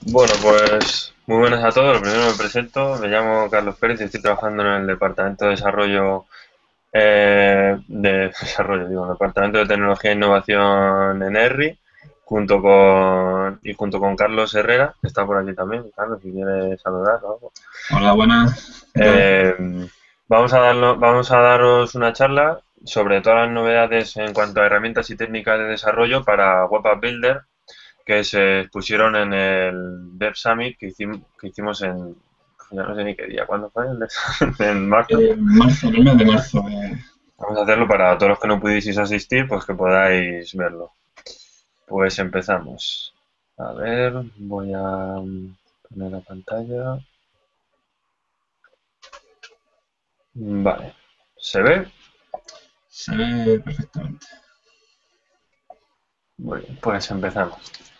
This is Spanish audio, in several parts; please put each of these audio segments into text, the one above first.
Bueno, pues muy buenas a todos. Lo primero me presento, me llamo Carlos Pérez y estoy trabajando en el departamento de desarrollo digo, en el departamento de tecnología e innovación en ERRI, junto con Carlos Herrera, que está por aquí también. Carlos, si quieres saludar o algo. Hola, buenas, ¿qué tal? Eh, vamos a daros una charla sobre todas las novedades en cuanto a herramientas y técnicas de desarrollo para Web App Builder que se expusieron en el Dev Summit que hicimos en, ya no sé ni qué día, ¿cuándo fue? En marzo. Marzo, en el mes de marzo. Vamos a hacerlo para todos los que no pudieseis asistir, pues que podáis verlo. Pues empezamos. A ver, voy a poner la pantalla. Vale. ¿Se ve? Se ve perfectamente. Muy bien, pues empezamos.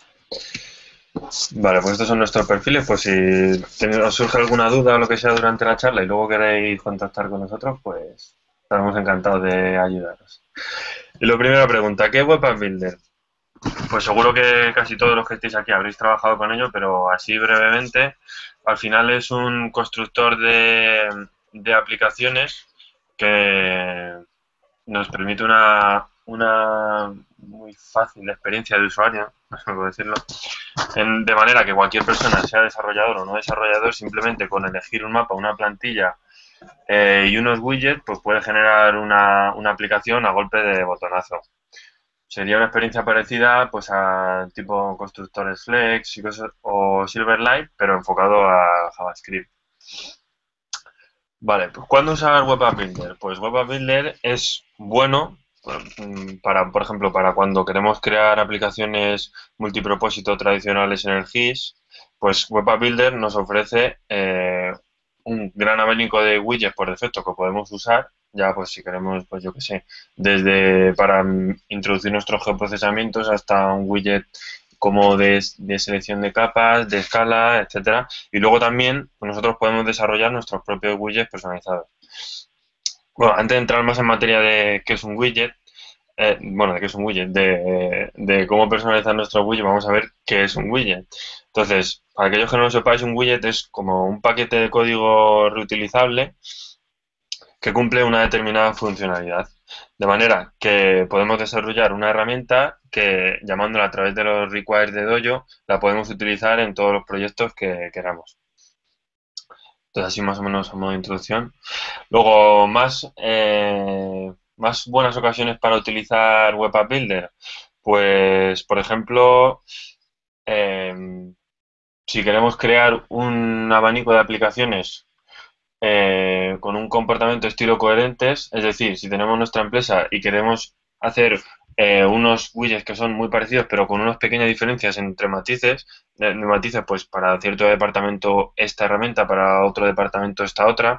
Vale, pues estos son nuestros perfiles. Pues si os surge alguna duda o lo que sea durante la charla y luego queréis contactar con nosotros, pues estaremos encantados de ayudaros. Y lo primero pregunta, ¿qué es Web App Builder? Pues seguro que casi todos los que estéis aquí habréis trabajado con ello, pero así brevemente, al final es un constructor de aplicaciones que nos permite una muy fácil experiencia de usuario, no sé cómo decirlo, de manera que cualquier persona, sea desarrollador o no desarrollador, simplemente con elegir un mapa, una plantilla y unos widgets, pues puede generar una aplicación a golpe de botonazo. Sería una experiencia parecida pues a tipo constructores Flex y cosas, o Silverlight, pero enfocado a JavaScript. Vale, pues ¿cuándo usar Web App Builder? Pues Web App Builder es bueno para, por ejemplo, para cuando queremos crear aplicaciones multipropósito tradicionales en el GIS, pues Web App Builder nos ofrece un gran abanico de widgets por defecto que podemos usar, ya pues si queremos, pues yo qué sé, desde para introducir nuestros geoprocesamientos hasta un widget como de selección de capas, de escala, etcétera. Y luego también pues nosotros podemos desarrollar nuestros propios widgets personalizados. Bueno, antes de entrar más en materia de qué es un widget, bueno, de qué es un widget, de cómo personalizar nuestro widget, vamos a ver qué es un widget. Entonces, para aquellos que no lo sepáis, un widget es como un paquete de código reutilizable que cumple una determinada funcionalidad. De manera que podemos desarrollar una herramienta que, llamándola a través de los requires de Dojo, la podemos utilizar en todos los proyectos que queramos. Entonces, así más o menos a modo de introducción. Luego, más buenas ocasiones para utilizar Web App Builder. Pues, por ejemplo, eh, si queremos crear un abanico de aplicaciones con un comportamiento estilo coherentes, es decir, si tenemos nuestra empresa y queremos hacer unos widgets que son muy parecidos pero con unas pequeñas diferencias entre matices, pues para cierto departamento esta herramienta, para otro departamento esta otra,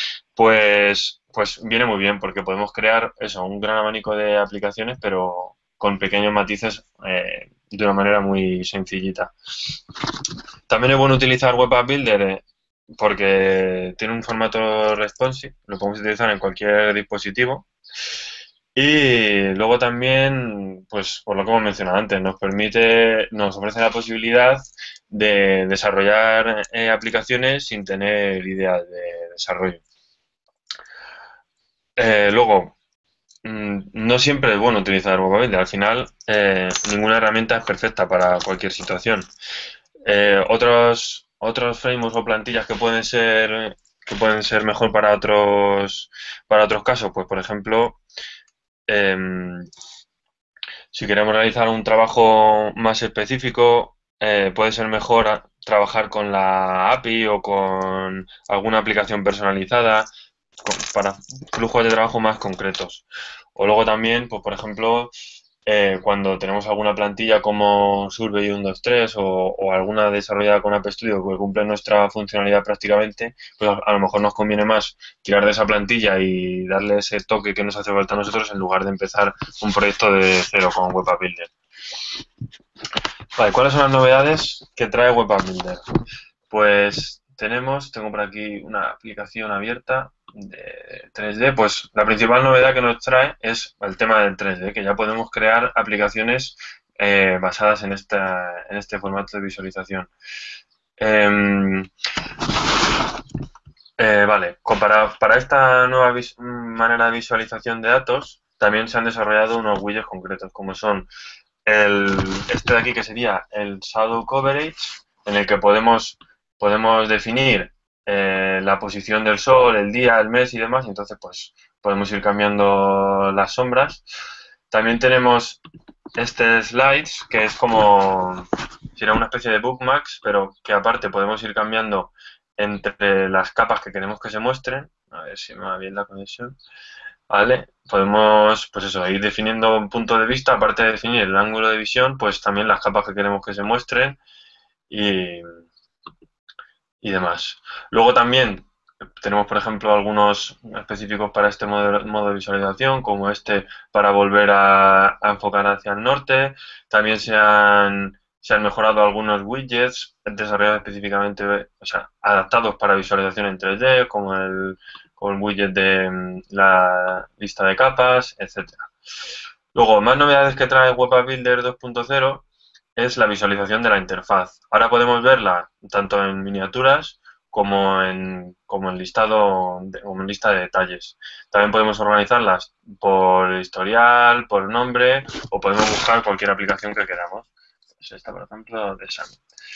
pues viene muy bien porque podemos crear eso, un gran abanico de aplicaciones pero con pequeños matices de una manera muy sencillita. También es bueno utilizar Web App Builder porque tiene un formato responsive, lo podemos utilizar en cualquier dispositivo. Y luego también, pues por lo que hemos mencionado antes, nos ofrece la posibilidad de desarrollar aplicaciones sin tener ideas de desarrollo. Luego, no siempre es bueno utilizar Web App Builder. Al final, ninguna herramienta es perfecta para cualquier situación. Otros frameworks o plantillas que pueden ser mejor para otros casos, pues por ejemplo, em, si queremos realizar un trabajo más específico, puede ser mejor trabajar con la API o con alguna aplicación personalizada para flujos de trabajo más concretos. O luego también, pues por ejemplo, cuando tenemos alguna plantilla como Survey 123 o alguna desarrollada con App Studio que cumple nuestra funcionalidad prácticamente, pues a lo mejor nos conviene más tirar de esa plantilla y darle ese toque que nos hace falta a nosotros en lugar de empezar un proyecto de cero con Web App Builder. Vale, ¿cuáles son las novedades que trae Web App Builder? Pues tengo por aquí una aplicación abierta de 3D, pues la principal novedad que nos trae es el tema del 3D, que ya podemos crear aplicaciones basadas en este formato de visualización. Em, vale, para esta nueva manera de visualización de datos, también se han desarrollado unos widgets concretos, como son este de aquí, que sería el Shadow Coverage, en el que podemos definir la posición del sol, el día, el mes y demás, y entonces pues podemos ir cambiando las sombras. También tenemos este Slides, que es como, será una especie de bookmarks, pero que aparte podemos ir cambiando entre las capas que queremos que se muestren. A ver si me va bien la conexión. Vale, podemos, pues eso, ir definiendo un punto de vista, aparte de definir el ángulo de visión, pues también las capas que queremos que se muestren y demás. Luego también tenemos, por ejemplo, algunos específicos para este modo de visualización, como este para volver a enfocar hacia el norte. También se han mejorado algunos widgets desarrollados específicamente, o sea, adaptados para visualización en 3D, como el widget de la lista de capas, etcétera. Luego, más novedades que trae Web App Builder 2.0 es la visualización de la interfaz. Ahora podemos verla tanto en miniaturas como en listado, como en lista de detalles. También podemos organizarlas por historial, por nombre, o podemos buscar cualquier aplicación que queramos. Pues esta, por ejemplo, de Sam.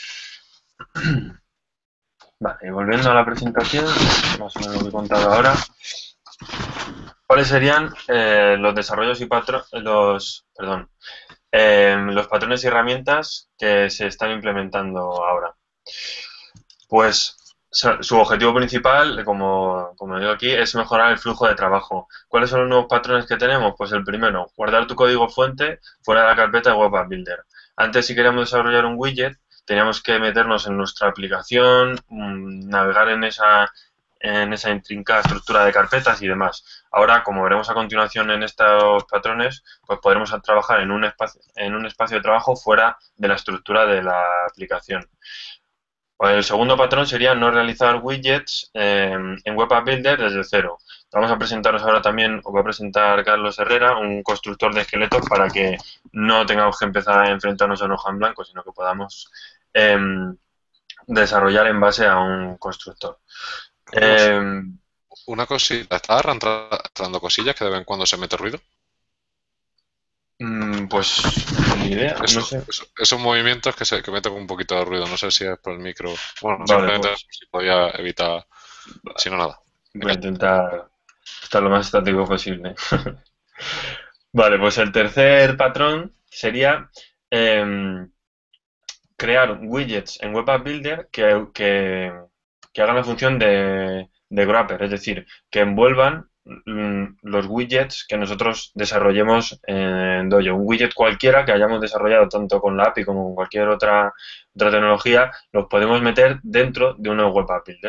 Vale, y volviendo a la presentación, más o menos lo que he contado ahora. ¿Cuáles serían los desarrollos y los patrones y herramientas que se están implementando ahora? Pues su objetivo principal, como digo aquí, es mejorar el flujo de trabajo. ¿Cuáles son los nuevos patrones que tenemos? Pues el primero, guardar tu código fuente fuera de la carpeta de Web App Builder. Antes, si queríamos desarrollar un widget, teníamos que meternos en nuestra aplicación, navegar en esa intrincada estructura de carpetas y demás. Ahora, como veremos a continuación en estos patrones, pues podremos trabajar en un espacio de trabajo fuera de la estructura de la aplicación. El segundo patrón sería no realizar widgets en Web App Builder desde cero. Vamos a presentaros ahora también, os va a presentar Carlos Herrera, un constructor de esqueletos para que no tengamos que empezar a enfrentarnos a un hoja en blanco, sino que podamos desarrollar en base a un constructor. Una cosita, ¿estás arrastrando cosillas que de vez en cuando se mete ruido? Pues ni idea, no sé. Esos movimientos que meten un poquito de ruido, no sé si es por el micro. Bueno, vale, simplemente pues, si podía evitar, si no nada. Voy a intentar estar lo más estático posible. Vale, pues el tercer patrón sería crear widgets en Web App Builder que hagan la función de wrapper, es decir, que envuelvan los widgets que nosotros desarrollemos en Dojo. Un widget cualquiera que hayamos desarrollado tanto con la API como con cualquier otra tecnología, los podemos meter dentro de una Web App Builder.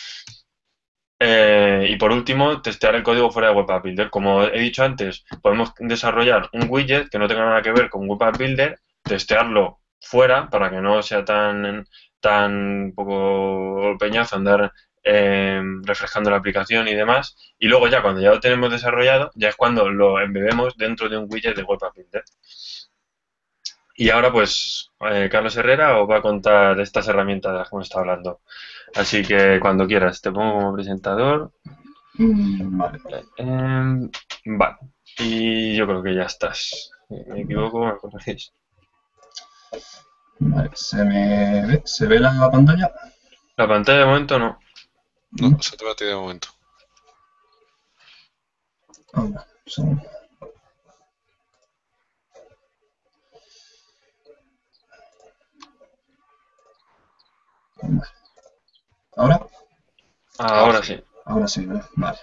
Y por último, testear el código fuera de Web App Builder. Como he dicho antes, podemos desarrollar un widget que no tenga nada que ver con Web App Builder, testearlo fuera para que no sea tan poco peñazo andar refrescando la aplicación y demás. Y luego ya cuando ya lo tenemos desarrollado, ya es cuando lo embebemos dentro de un widget de Web App Builder. Y ahora pues Carlos Herrera os va a contar estas herramientas de las que hemos estado hablando. Así que cuando quieras, te pongo como presentador. Vale. Vale. Y yo creo que ya estás. Me equivoco, me corregís. Vale, ¿se ve la pantalla? La pantalla de momento no. No, se te va a ti de momento. Un segundo. ¿Ahora? Ahora sí. Ahora sí, ¿no? Vale.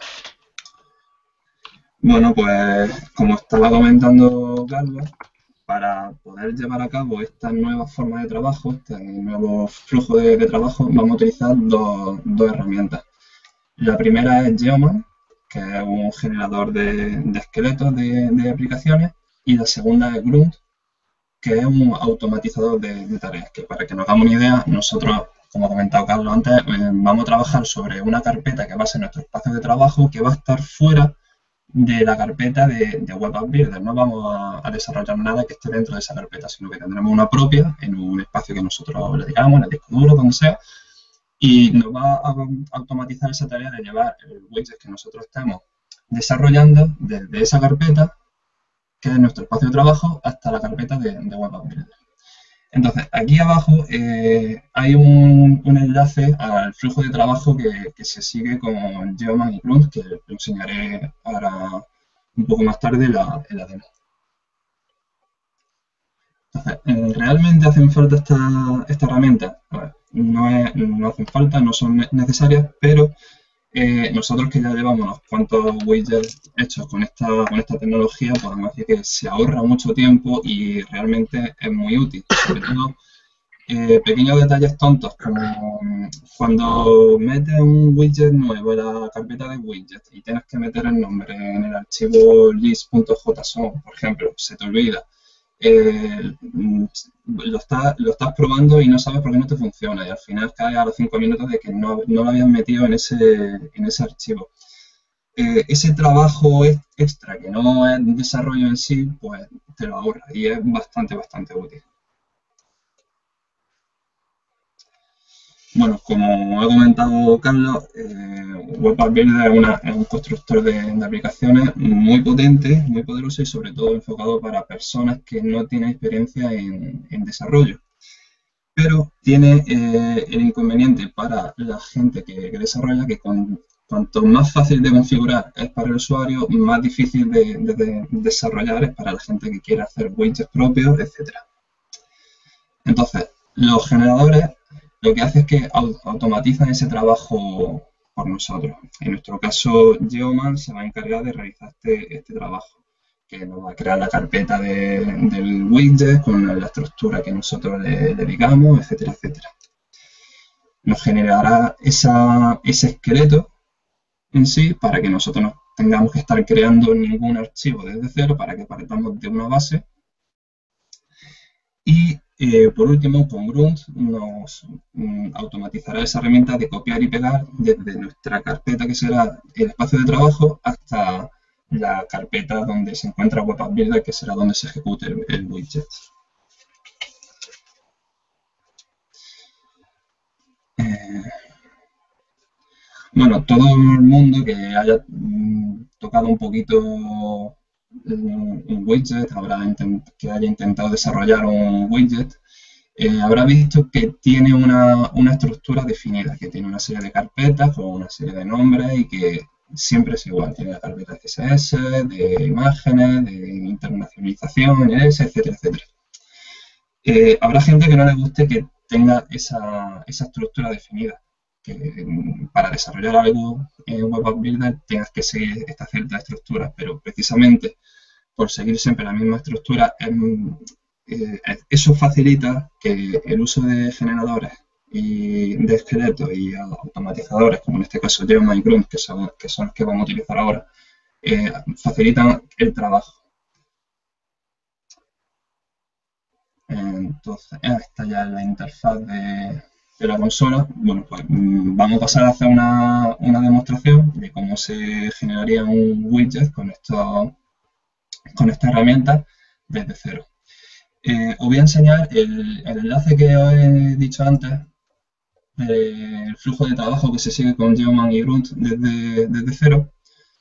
Bueno, pues como estaba comentando Carlos, para poder llevar a cabo estas nuevas formas de trabajo, este nuevo flujo de trabajo, vamos a utilizar dos herramientas. La primera es Geoman, que es un generador de esqueletos de aplicaciones, y la segunda es Grunt, que es un automatizador de tareas, que para que nos hagamos una idea, nosotros, como ha comentado Carlos antes, vamos a trabajar sobre una carpeta que va a ser nuestro espacio de trabajo, que va a estar fuera de la carpeta de Web App Builder. No vamos a desarrollar nada que esté dentro de esa carpeta, sino que tendremos una propia en un espacio que nosotros le digamos, en el disco duro, donde sea, y nos va a automatizar esa tarea de llevar el widget que nosotros estamos desarrollando desde esa carpeta, que es nuestro espacio de trabajo, hasta la carpeta de Web App Builder. Entonces, aquí abajo hay un enlace al flujo de trabajo que se sigue con Geoman y Grunt, que lo enseñaré ahora un poco más tarde en la demo. Entonces, ¿realmente hacen falta esta herramienta? Pues, no hacen falta, no son necesarias, pero nosotros que ya llevamos unos cuantos widgets hechos con esta tecnología, podemos decir que se ahorra mucho tiempo y realmente es muy útil. Sobre todo, pequeños detalles tontos, como cuando metes un widget nuevo en la carpeta de widgets y tienes que meter el nombre en el archivo list.json, por ejemplo, se te olvida. Lo estás probando y no sabes por qué no te funciona y al final cae a los 5 minutos de que no lo habías metido en ese archivo. Ese trabajo extra que no es desarrollo en sí, pues te lo ahorra y es bastante útil. Bueno, como ha comentado Carlos, Web App Builder es un constructor de aplicaciones muy potente, muy poderoso y sobre todo enfocado para personas que no tienen experiencia en desarrollo. Pero tiene el inconveniente para la gente que desarrolla que cuanto más fácil de configurar es para el usuario, más difícil de desarrollar es para la gente que quiere hacer widgets propios, etc. Entonces, los generadores lo que hace es que automatizan ese trabajo por nosotros. En nuestro caso, Geoman se va a encargar de realizar este trabajo, que nos va a crear la carpeta del widget con la estructura que nosotros le digamos, etcétera, etcétera. Nos generará ese esqueleto en sí para que nosotros no tengamos que estar creando ningún archivo desde cero, para que partamos de una base. Y por último, con Grunt nos automatizará esa herramienta de copiar y pegar desde nuestra carpeta, que será el espacio de trabajo, hasta la carpeta donde se encuentra Web App Builder, que será donde se ejecute el widget. Bueno, todo el mundo que haya tocado un poquito un widget, que haya intentado desarrollar un widget, habrá visto que tiene una estructura definida, que tiene una serie de carpetas con una serie de nombres y que siempre es igual. Tiene la carpeta CSS, de imágenes, de internacionalización, etcétera, etcétera. Habrá gente que no le guste que tenga esa estructura definida, que para desarrollar algo en Web App Builder tengas que seguir esta cierta estructura, pero precisamente por seguir siempre la misma estructura, eso facilita que el uso de generadores y de esqueletos y automatizadores, como en este caso Geoman y Grunt, que son los que vamos a utilizar ahora, facilitan el trabajo. Entonces, esta ya es la interfaz de la consola. Bueno, pues vamos a pasar a hacer una demostración de cómo se generaría un widget con esta herramienta desde cero. Os voy a enseñar el enlace que os he dicho antes, el flujo de trabajo que se sigue con Geoman y Grunt desde cero.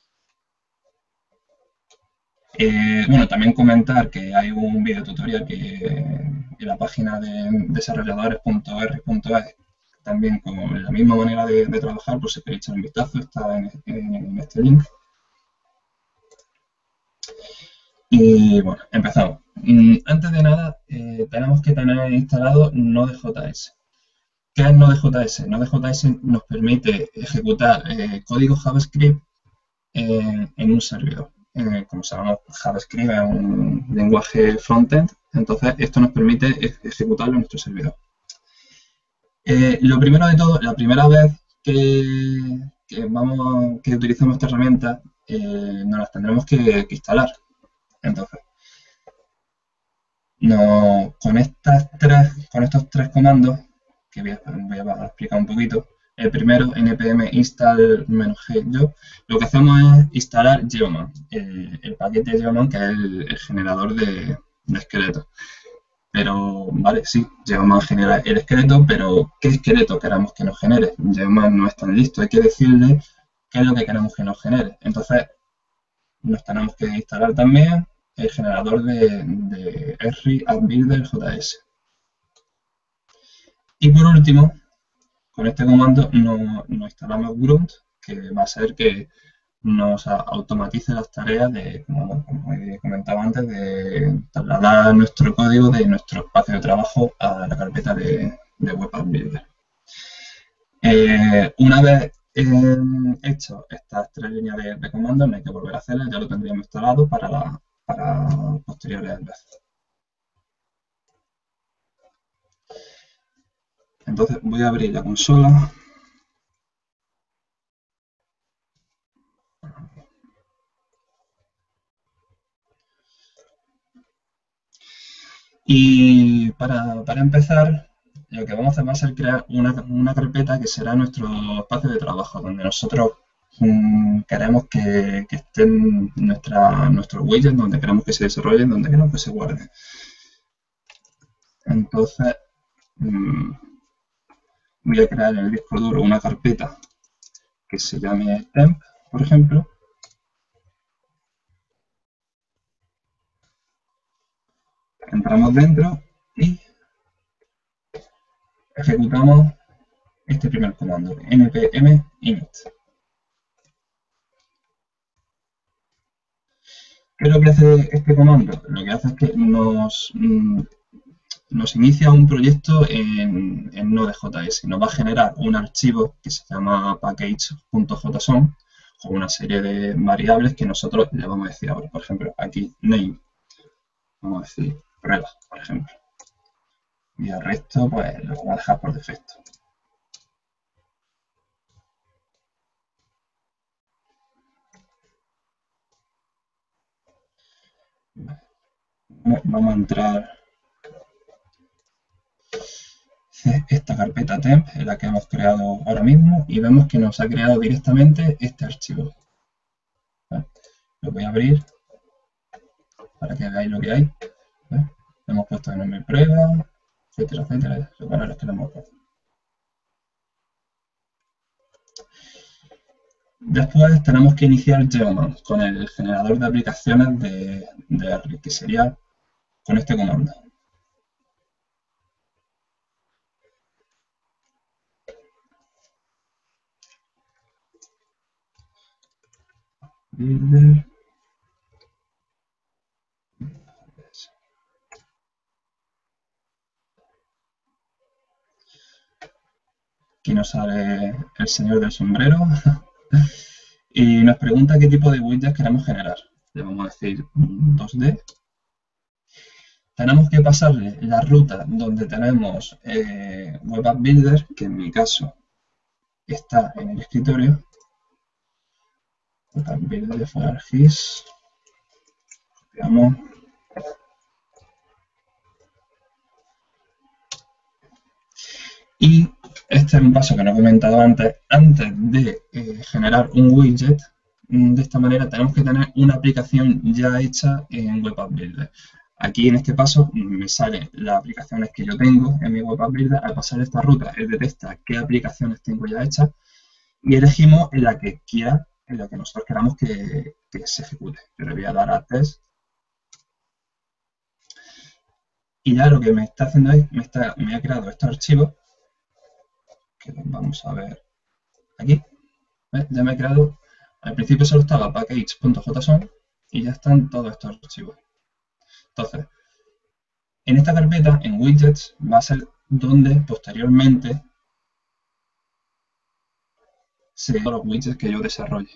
Bueno, también comentar que hay un video tutorial en la página de desarrolladores.r.es, también con la misma manera de trabajar, por si queréis echar un vistazo, está en este link. Y bueno, empezamos. Antes de nada, tenemos que tener instalado Node.js. ¿Qué es Node.js? Node.js nos permite ejecutar código JavaScript en un servidor. Como sabemos, JavaScript es un lenguaje frontend, entonces esto nos permite ejecutarlo en nuestro servidor. Lo primero de todo, la primera vez que utilizamos esta herramienta, nos las tendremos que instalar. Entonces, con estos tres comandos, que voy a explicar un poquito, el primero, npm install -g job, lo que hacemos es instalar Geoman, el paquete Geoman, que es el generador de esqueletos. Pero, vale, sí, Geoman genera el esqueleto, pero ¿qué esqueleto queremos que nos genere? Geoman no es tan listo, hay que decirle qué es lo que queremos que nos genere. Entonces, nos tenemos que instalar también el generador de RI Builder JS. Y por último, con este comando nos instalamos Grunt, que va a ser que nos automatice las tareas de, como he comentado antes, de trasladar nuestro código de nuestro espacio de trabajo a la carpeta de Web App Builder. Una vez hecho estas 3 líneas de comandos, no hay que volver a hacerlas, ya lo tendríamos instalado para posteriores veces. Entonces voy a abrir la consola. Y para empezar, lo que vamos a hacer va a ser crear una carpeta que será nuestro espacio de trabajo, donde nosotros queremos que estén nuestros widgets, donde queremos que se desarrollen, donde queremos que se guarden. Entonces, voy a crear en el disco duro una carpeta que se llame temp, por ejemplo. Entramos dentro y ejecutamos este primer comando, npm init. ¿Qué es lo que hace este comando? Lo que hace es que nos inicia un proyecto en Node.js. Nos va a generar un archivo que se llama package.json con una serie de variables que nosotros le vamos a decir ahora. Por ejemplo, aquí name. Vamos a decir prueba, por ejemplo. Y el resto, pues lo vamos a dejar por defecto. Vamos a entrar esta carpeta temp, en la que hemos creado ahora mismo, y vemos que nos ha creado directamente este archivo. ¿Vale? Lo voy a abrir para que veáis lo que hay. ¿Vale? Hemos puesto el nombre prueba, etcétera, etcétera, los valores que le hemos puesto. Después tenemos que iniciar Geoman con el generador de aplicaciones de R, que sería con este comando. Builder. Aquí nos sale el señor del sombrero y nos pregunta qué tipo de widgets queremos generar. Le vamos a decir 2D. Tenemos que pasarle la ruta donde tenemos Web App Builder, que en mi caso está en el escritorio. Web App Builder for ArcGIS. Copiamos. Y este es un paso que no he comentado antes. Antes de generar un widget, de esta manera tenemos que tener una aplicación ya hecha en Web App Builder. Aquí en este paso me salen las aplicaciones que yo tengo en mi Web App Builder. Al pasar esta ruta, él detecta qué aplicaciones tengo ya hechas y elegimos en la que nosotros queramos que se ejecute. Yo le voy a dar a test. Y ya lo que me está haciendo es, me ha creado estos archivos, que los vamos a ver aquí. ¿Ves? Ya me he creado, al principio solo estaba package.json y ya están todos estos archivos. Entonces, en esta carpeta, en widgets, va a ser donde posteriormente se vean los widgets que yo desarrolle.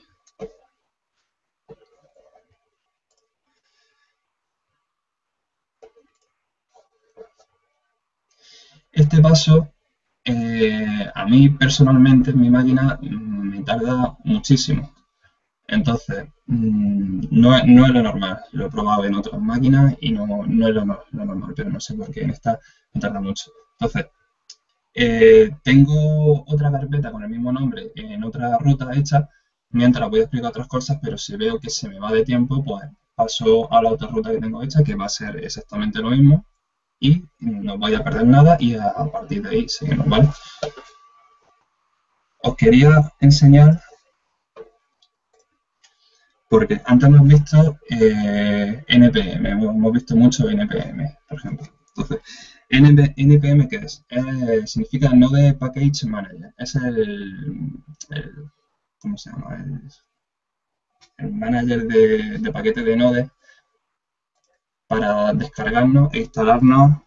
Este paso, a mí personalmente en mi máquina me tarda muchísimo. Entonces, no es lo normal. Lo he probado en otras máquinas y no es lo normal, pero no sé por qué en esta me tarda mucho. Entonces, Tengo otra carpeta con el mismo nombre en otra ruta hecha, mientras voy a explicar otras cosas, pero si veo que se me va de tiempo, pues paso a la otra ruta que tengo hecha, que va a ser exactamente lo mismo, y no voy a perder nada y a partir de ahí seguimos, ¿vale? Os quería enseñar, porque antes hemos visto NPM, hemos visto mucho NPM, por ejemplo. Entonces, NPM, ¿qué es? Significa Node Package Manager. Es ¿cómo se llama? El manager de paquetes de Node para descargarnos e instalarnos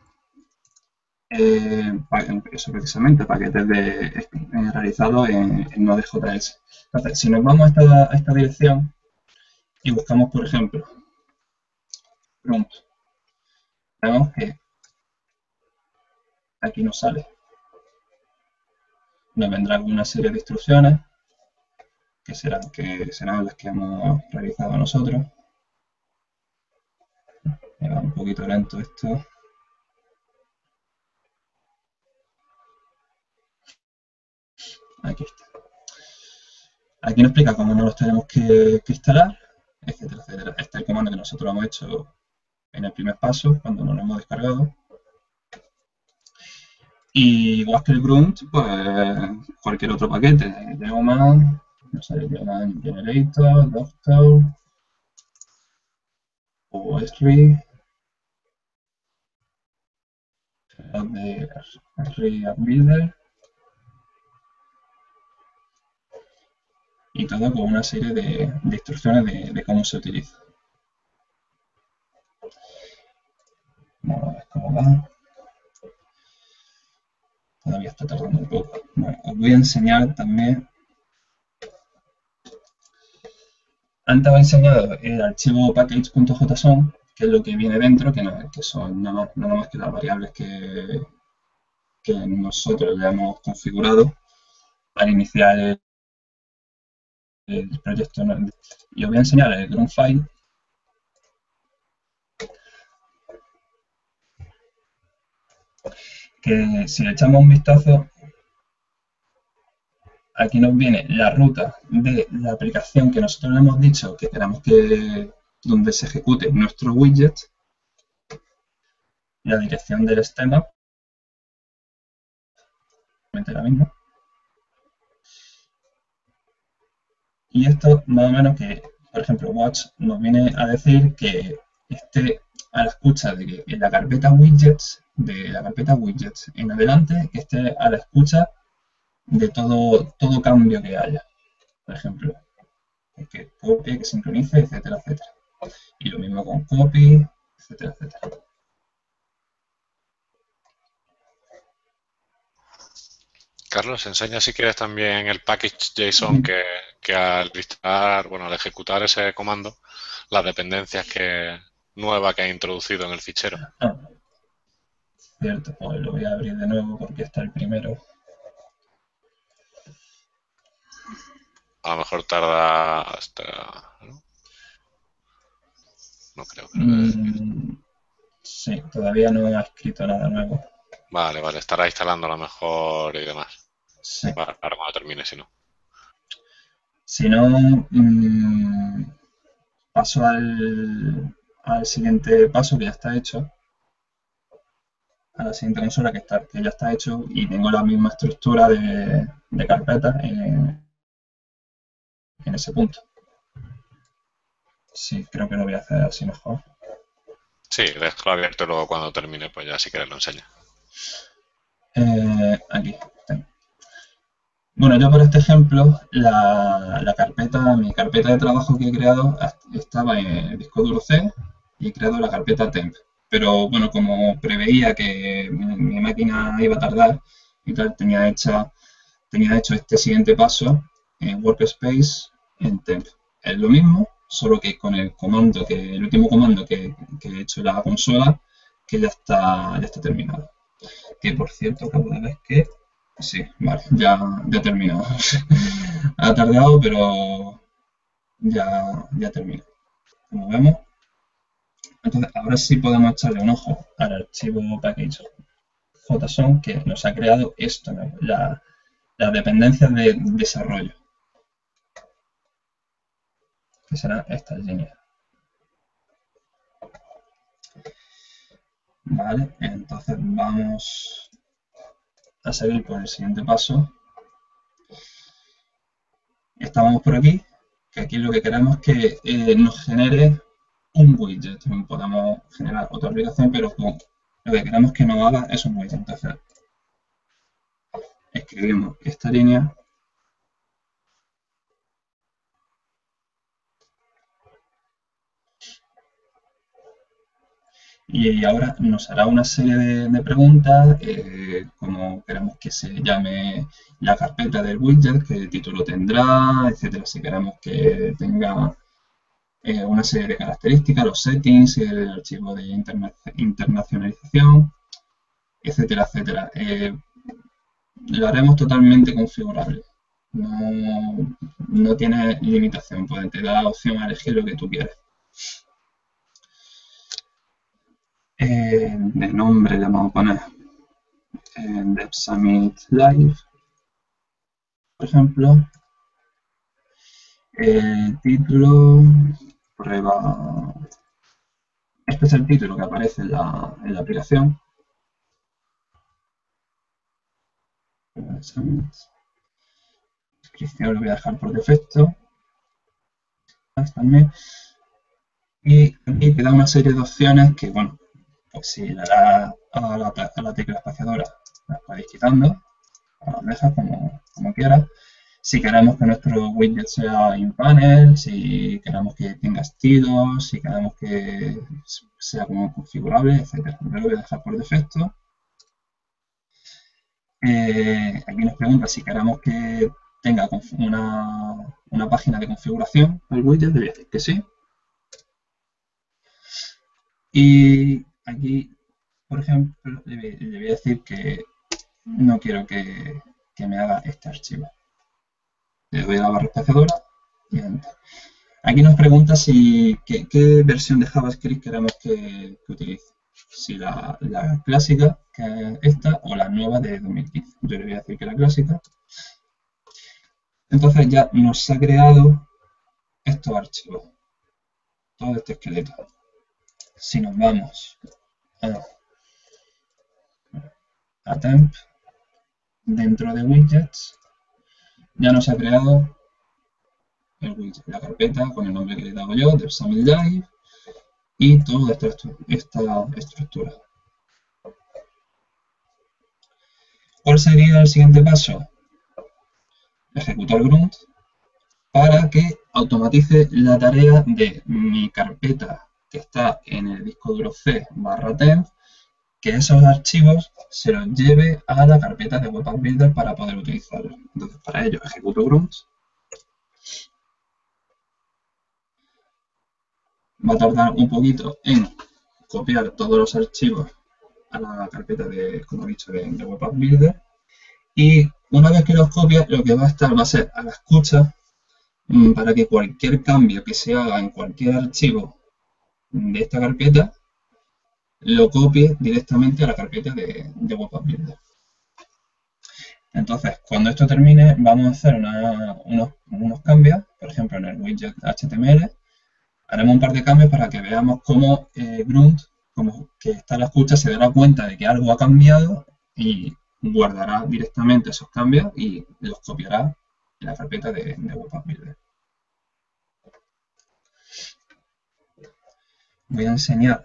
eso precisamente, paquetes realizados en Node.js. Entonces, si nos vamos a esta dirección y buscamos, por ejemplo, prompt, vemos que aquí nos sale. Nos vendrá una serie de instrucciones que serán las que hemos realizado nosotros. Me va un poquito lento esto. Aquí está. Aquí nos explica cómo nos los tenemos que instalar, etcétera, etcétera. Este es el comando que nosotros hemos hecho en el primer paso, cuando nos lo hemos descargado. Y igual que el grunt, pues cualquier otro paquete, Geoman, no sé, Geoman Generator, Doctor, o SRI, de SRI Builder, y todo con una serie de instrucciones de cómo se utiliza. Vamos a ver cómo va. Todavía está tardando un poco. Bueno, os voy a enseñar también. Antes os he enseñado el archivo package.json, que es lo que viene dentro, que son nada más que las variables que nosotros ya hemos configurado para iniciar el proyecto. Y os voy a enseñar el grunt file, que si le echamos un vistazo, aquí nos viene la ruta de la aplicación que nosotros le hemos dicho que queramos que donde se ejecute nuestro widget, la dirección del esquema, la misma. Y esto más o menos que, por ejemplo, Watch nos viene a decir que esté a la escucha de que en la carpeta widgets, en adelante, que esté a la escucha de todo cambio que haya. Por ejemplo, que copie, que sincronice, etcétera, etcétera. Y lo mismo con copy, etcétera, etcétera. Carlos, enseña si quieres también el package JSON que al instalar, bueno, al ejecutar ese comando, las dependencias nuevas que ha introducido en el fichero. Ah, cierto, pues lo voy a abrir de nuevo porque está el primero. A lo mejor tarda hasta... No creo que... Sí, todavía no ha escrito nada nuevo. Vale, estará instalando a lo mejor y demás. Sí. Vale, ahora cuando termine, si no. Si no, paso al siguiente paso que ya está hecho, a la siguiente consola que ya está hecho y tengo la misma estructura de carpetas en ese punto. Sí, creo que lo voy a hacer así mejor. Sí, déjalo abierto y luego cuando termine, pues ya si quieres lo enseña. Aquí tengo. Bueno, yo por este ejemplo, mi carpeta de trabajo que he creado estaba en el disco duro C y he creado la carpeta temp. Pero bueno, como preveía que mi máquina iba a tardar y tal, tenía hecho este siguiente paso en Workspace en temp. Es lo mismo, solo que con el último comando que he hecho en la consola, que ya está terminado. Que por cierto, acabo de ver que sí, vale, ya he terminado. Ha tardado, pero ya terminó. Como vemos. Entonces, ahora sí podemos echarle un ojo al archivo package. JSON que nos ha creado esto, ¿no? Las dependencias de desarrollo, que serán estas líneas. Vale, entonces vamos a seguir por el siguiente paso. Estábamos por aquí, que aquí lo que queremos es que nos genere un widget. Podemos generar otra aplicación, pero lo que queremos que nos haga es un widget. Entonces, escribimos esta línea. Y ahora nos hará una serie de preguntas, como queremos que se llame la carpeta del widget, qué título tendrá, etcétera. Si queremos que tenga una serie de características, los settings, el archivo de internacionalización, etcétera, etcétera. Lo haremos totalmente configurable. No tiene limitación, pues te da opción a elegir lo que tú quieres. De nombre le vamos a poner Dev Summit Live, por ejemplo. Título, prueba. Este es el título que aparece en la aplicación. Descripción lo voy a dejar por defecto. También. Y aquí te da una serie de opciones que, bueno, pues si le das a la tecla espaciadora, las podéis quitando, o las dejas como quieras. Si queremos que nuestro widget sea in-panel, si queremos que tenga estilos, si queremos que sea como configurable, etc. Yo lo voy a dejar por defecto. Aquí nos pregunta si queremos que tenga una página de configuración del widget, le voy a decir que sí. Y aquí, por ejemplo, le voy a decir que no quiero que me haga este archivo. Le doy a la barra espaciadora y enter. Aquí nos pregunta qué versión de JavaScript queremos que utilice. Si la clásica, que es esta, o la nueva de 2015. Yo le voy a decir que la clásica. Entonces ya nos ha creado estos archivos. Todo este esqueleto. Si nos vamos a temp, dentro de widgets, ya nos ha creado el widget, la carpeta con el nombre que le he dado yo, de Summit Live, y toda esta estructura. ¿Cuál sería el siguiente paso? Ejecutar grunt para que automatice la tarea de mi carpeta que está en el disco duro C/temp, que esos archivos se los lleve a la carpeta de Web App Builder para poder utilizarlos. Entonces, para ello ejecuto grunt. Va a tardar un poquito en copiar todos los archivos a la carpeta de, como he dicho, de Web App Builder. Y una vez que los copia, lo que va a ser a la escucha para que cualquier cambio que se haga en cualquier archivo de esta carpeta lo copie directamente a la carpeta de Web App Builder. Entonces, cuando esto termine, vamos a hacer unos cambios, por ejemplo, en el widget HTML. Haremos un par de cambios para que veamos cómo grunt, como que está a la escucha, se dará cuenta de que algo ha cambiado y guardará directamente esos cambios y los copiará en la carpeta de Web App Builder. Voy a enseñar,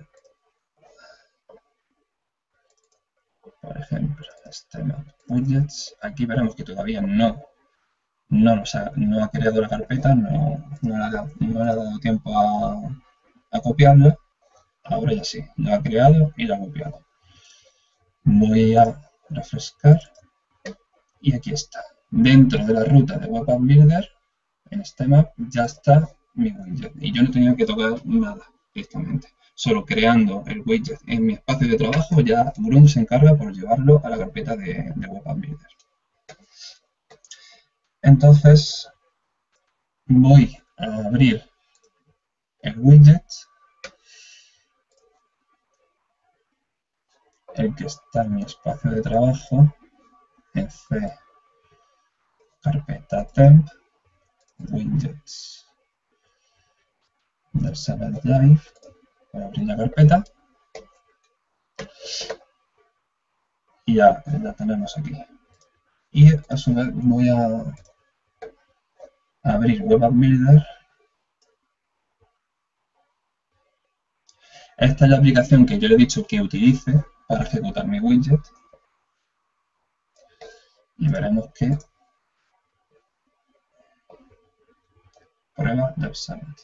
por ejemplo, widgets. Aquí veremos que todavía no ha creado la carpeta, no le ha dado tiempo a copiarla. Ahora ya sí, la ha creado y la ha copiado. Voy a refrescar y aquí está. Dentro de la ruta de Web App Builder, en StemApp, ya está mi widget. Y yo no he tenido que tocar nada directamente. Solo creando el widget en mi espacio de trabajo, ya grunt se encarga por llevarlo a la carpeta de Web App Builder. Entonces, voy a abrir el widget. el que está en mi espacio de trabajo, en C, carpeta temp, widgets del Sabbath Live. Voy a abrir la carpeta y ya la tenemos aquí. Y a su vez voy a abrir Web App Builder. Esta es la aplicación que yo le he dicho que utilice para ejecutar mi widget. Y veremos que prueba de Summit.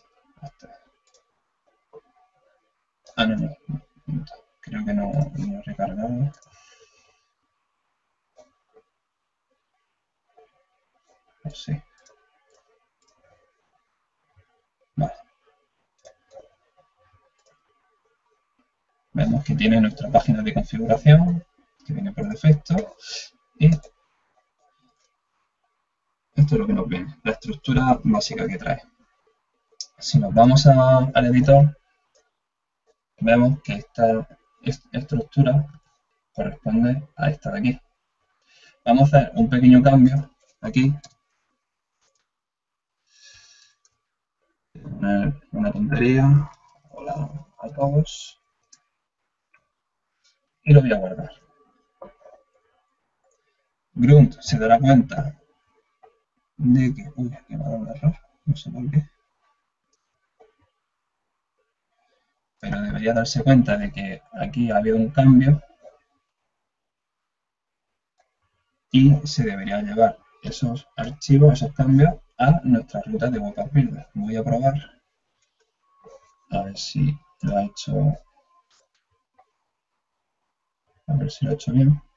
Ah, no. Creo que no he recargado. Sí. Vale. Vemos que tiene nuestra página de configuración, que viene por defecto. Y esto es lo que nos viene, la estructura básica que trae. Si nos vamos al editor, vemos que esta estructura corresponde a esta de aquí. Vamos a hacer un pequeño cambio aquí. Una tontería. Hola a todos. Y lo voy a guardar. Grunt se dará cuenta de que... Uy, aquí me ha dado un error. No sé por qué. Pero debería darse cuenta de que aquí ha habido un cambio y se debería llevar esos archivos, esos cambios a nuestra ruta de Web App Builder. Voy a probar a ver si lo ha hecho, bien.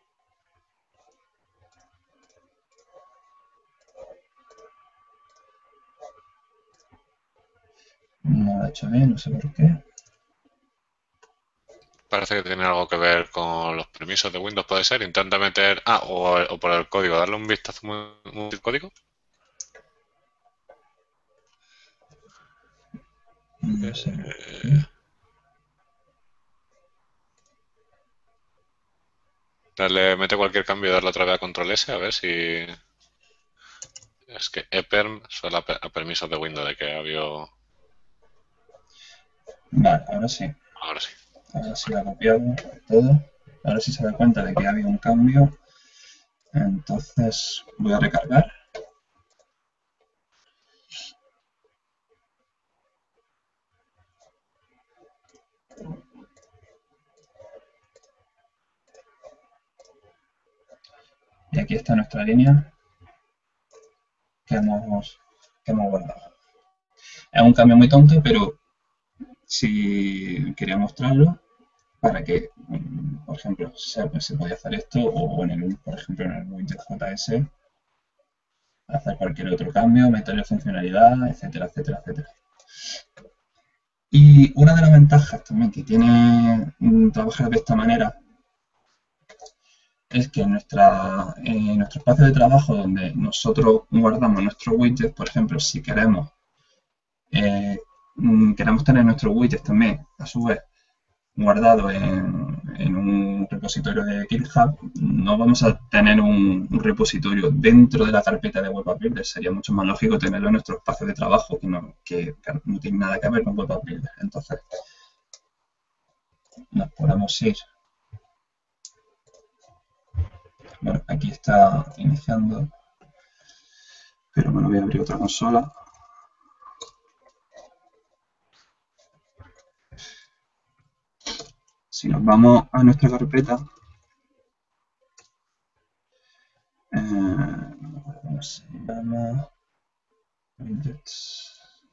No lo ha hecho bien, no sé por qué. Parece que tiene algo que ver con los permisos de Windows, puede ser. Intenta meter... o por el código, darle un vistazo muy al código. No sé. Mete cualquier cambio y darle otra vez a control S, a ver si... Es que eperm suena a permisos de Windows, de que había... Vale, ahora sí. Ahora sí. Ahora sí lo ha copiado todo. Ahora sí se da cuenta de que ha habido un cambio. Entonces voy a recargar. Y aquí está nuestra línea que hemos guardado. Es un cambio muy tonto, pero si quería mostrarlo para que, por ejemplo, se podía hacer esto o por ejemplo, en el widget JS, hacer cualquier otro cambio, meterle funcionalidad, etcétera, etcétera, etcétera. Y una de las ventajas también que tiene trabajar de esta manera es que en nuestro espacio de trabajo donde nosotros guardamos nuestros widgets, por ejemplo, si queremos tener nuestros widgets también, a su vez, guardados en un repositorio de GitHub, no vamos a tener un repositorio dentro de la carpeta de Web App Builder. Sería mucho más lógico tenerlo en nuestro espacio de trabajo, que no tiene nada que ver con Web App Builder. Entonces, nos podemos ir. Bueno, aquí está iniciando, pero bueno, voy a abrir otra consola. Si nos vamos a nuestra carpeta, ¿cómo se llama? Widgets.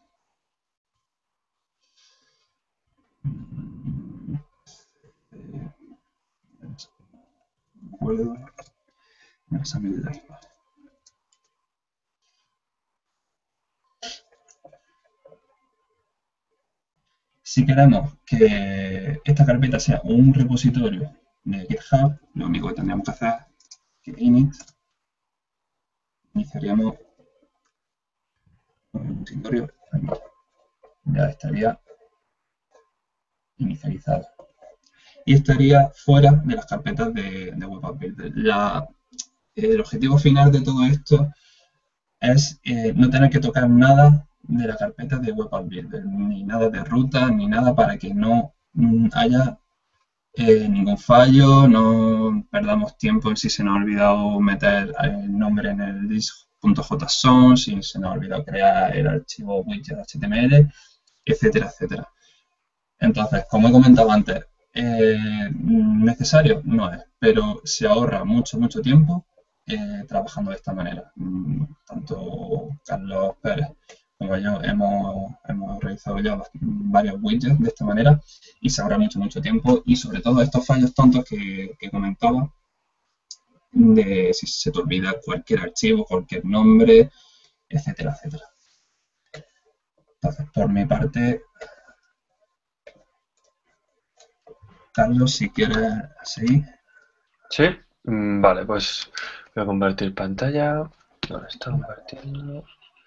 Si queremos que esta carpeta sea un repositorio de GitHub, lo único que tendríamos que hacer es que init, iniciaríamos un repositorio, ya estaría inicializado. y estaría fuera de las carpetas de Web App Builder. El objetivo final de todo esto es no tener que tocar nada de la carpeta de Web App Builder, ni nada de ruta, ni nada para que no haya ningún fallo, no perdamos tiempo en si se nos ha olvidado meter el nombre en el disk.json, si se nos ha olvidado crear el archivo widget.html, etcétera, etcétera. Entonces, como he comentado antes, necesario no es, pero se ahorra mucho, mucho tiempo trabajando de esta manera. Tanto Carlos Pérez como yo hemos realizado ya varios widgets de esta manera y se ahorra mucho, mucho tiempo y sobre todo estos fallos tontos que comentaba de si se te olvida cualquier archivo, cualquier nombre, etcétera, etcétera. Entonces, por mi parte, Carlos, si quieres seguir. ¿Sí? Vale, pues voy a compartir pantalla. ¿Dónde está compartiendo?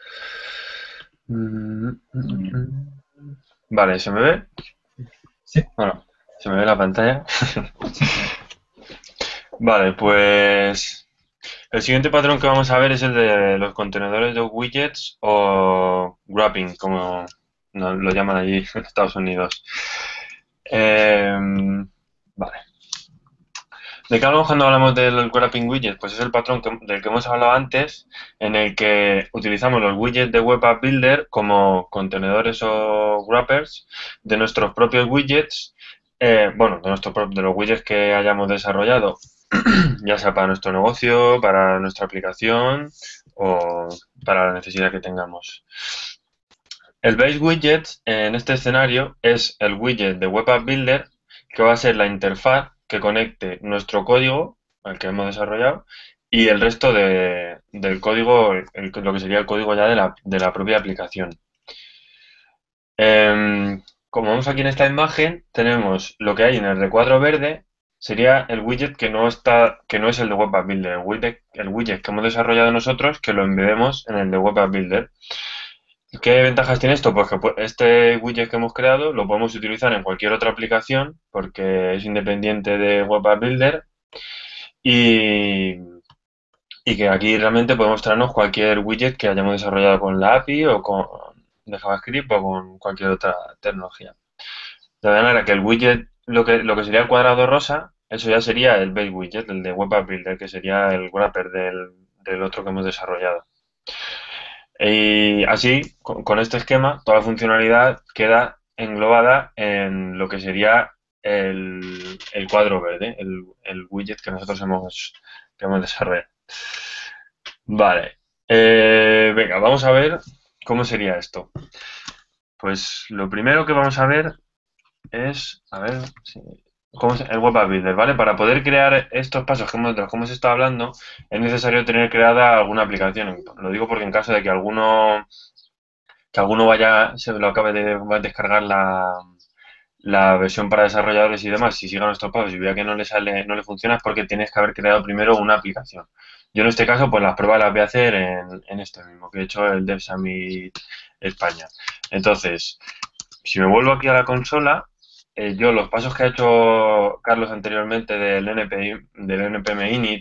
Vale, ¿se me ve? Sí. Bueno, ¿se me ve la pantalla? Vale, pues el siguiente patrón que vamos a ver es el de los contenedores de widgets o wrapping, como lo llaman allí en Estados Unidos. Vale. ¿De qué hablamos cuando hablamos del wrapping widget? Pues es el patrón del que hemos hablado antes, en el que utilizamos los widgets de Web App Builder como contenedores o wrappers de nuestros propios widgets, bueno, de los widgets que hayamos desarrollado, ya sea para nuestro negocio, para nuestra aplicación o para la necesidad que tengamos. El base widget en este escenario es el widget de Web App Builder que va a ser la interfaz que conecte nuestro código, el que hemos desarrollado, y el resto del código, lo que sería el código ya de la propia aplicación. Como vemos aquí en esta imagen, tenemos lo que hay en el recuadro verde, sería el widget que no es el de Web App Builder, el widget que hemos desarrollado nosotros, que lo embebemos en el de Web App Builder. ¿Qué ventajas tiene esto? Pues que este widget que hemos creado lo podemos utilizar en cualquier otra aplicación porque es independiente de Web App Builder y que aquí realmente podemos traernos cualquier widget que hayamos desarrollado con la API o de JavaScript o con cualquier otra tecnología. De manera que el widget, lo que sería el cuadrado rosa, eso ya sería el base widget, el de Web App Builder, que sería el wrapper del otro que hemos desarrollado. Y así, con este esquema, toda la funcionalidad queda englobada en lo que sería el cuadro verde, el widget que nosotros hemos desarrollado. Vale, venga, vamos a ver cómo sería esto. Pues lo primero que vamos a ver es, a ver, cómo es el Web App Builder, ¿vale? Para poder crear estos pasos de los que hemos estado hablando, es necesario tener creada alguna aplicación. Lo digo porque en caso de que alguno se lo acabe de descargar la versión para desarrolladores y demás, si siga nuestros pasos y vea que no le funciona, es porque tienes que haber creado primero una aplicación. Yo en este caso, pues las pruebas las voy a hacer en este mismo, que he hecho el Dev Summit España. Entonces, si me vuelvo aquí a la consola, yo los pasos que ha hecho Carlos anteriormente del npm init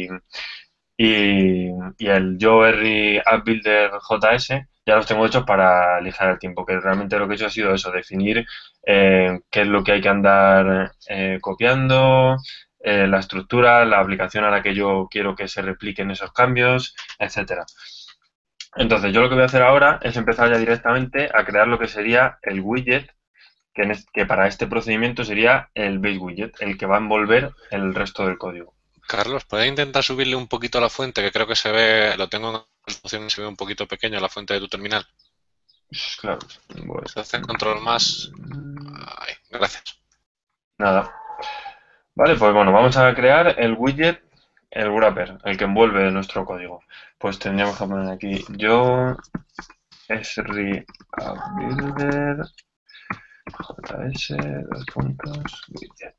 y el Joe App Builder JS, ya los tengo hechos para aligerar el tiempo, que realmente lo que he hecho ha sido eso, definir qué es lo que hay que andar copiando, la estructura, la aplicación a la que yo quiero que se repliquen esos cambios, etcétera. Entonces, yo lo que voy a hacer ahora es empezar ya directamente a crear lo que sería el widget, que para este procedimiento sería el base widget, el que va a envolver el resto del código. Carlos, ¿puedes intentar subirle un poquito la fuente? Que creo que se ve, lo tengo en resolución y se ve un poquito pequeño la fuente de tu terminal. Claro. Si haces control más. Ay, gracias. Nada. Vale, pues bueno, vamos a crear el widget, el wrapper, el que envuelve nuestro código. Pues tendríamos que poner aquí yo esri app builder js widget.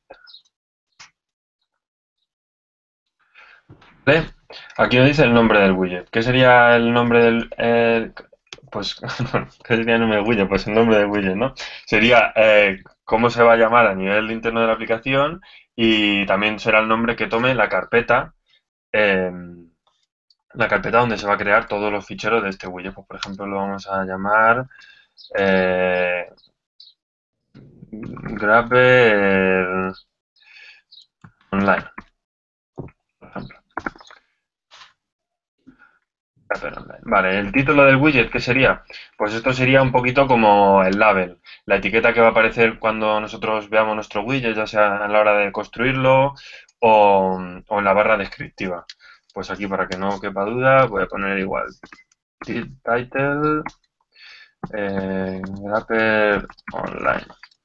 ¿Vale? Aquí nos dice el nombre del widget. ¿Qué sería el nombre del pues ¿qué sería el nombre del widget? Pues el nombre del widget, ¿no? Sería cómo se va a llamar a nivel interno de la aplicación y también será el nombre que tome eh, la carpeta donde se va a crear todos los ficheros de este widget. Pues, por ejemplo, lo vamos a llamar eh, Grapper Online, por ejemplo. Grapper Online. Vale, el título del widget, ¿qué sería? Pues esto sería un poquito como el label, la etiqueta que va a aparecer cuando nosotros veamos nuestro widget, ya sea a la hora de construirlo o en la barra descriptiva. Pues aquí, para que no quepa duda, voy a poner igual title Grapper Online.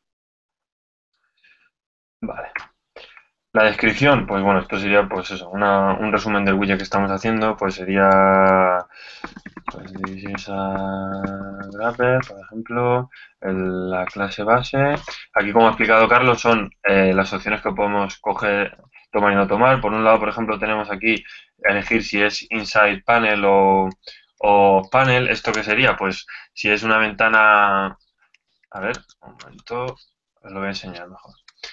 Vale. La descripción, pues bueno, esto sería pues eso, un resumen del widget que estamos haciendo, pues sería pues esa Grapper, por ejemplo, la clase base. Aquí, como ha explicado Carlos, son las opciones que podemos coger, tomar y no tomar. Por un lado, por ejemplo, tenemos aquí elegir si es inside panel o panel. ¿Esto qué sería? Pues si es una ventana. A ver, un momento, os lo voy a enseñar mejor.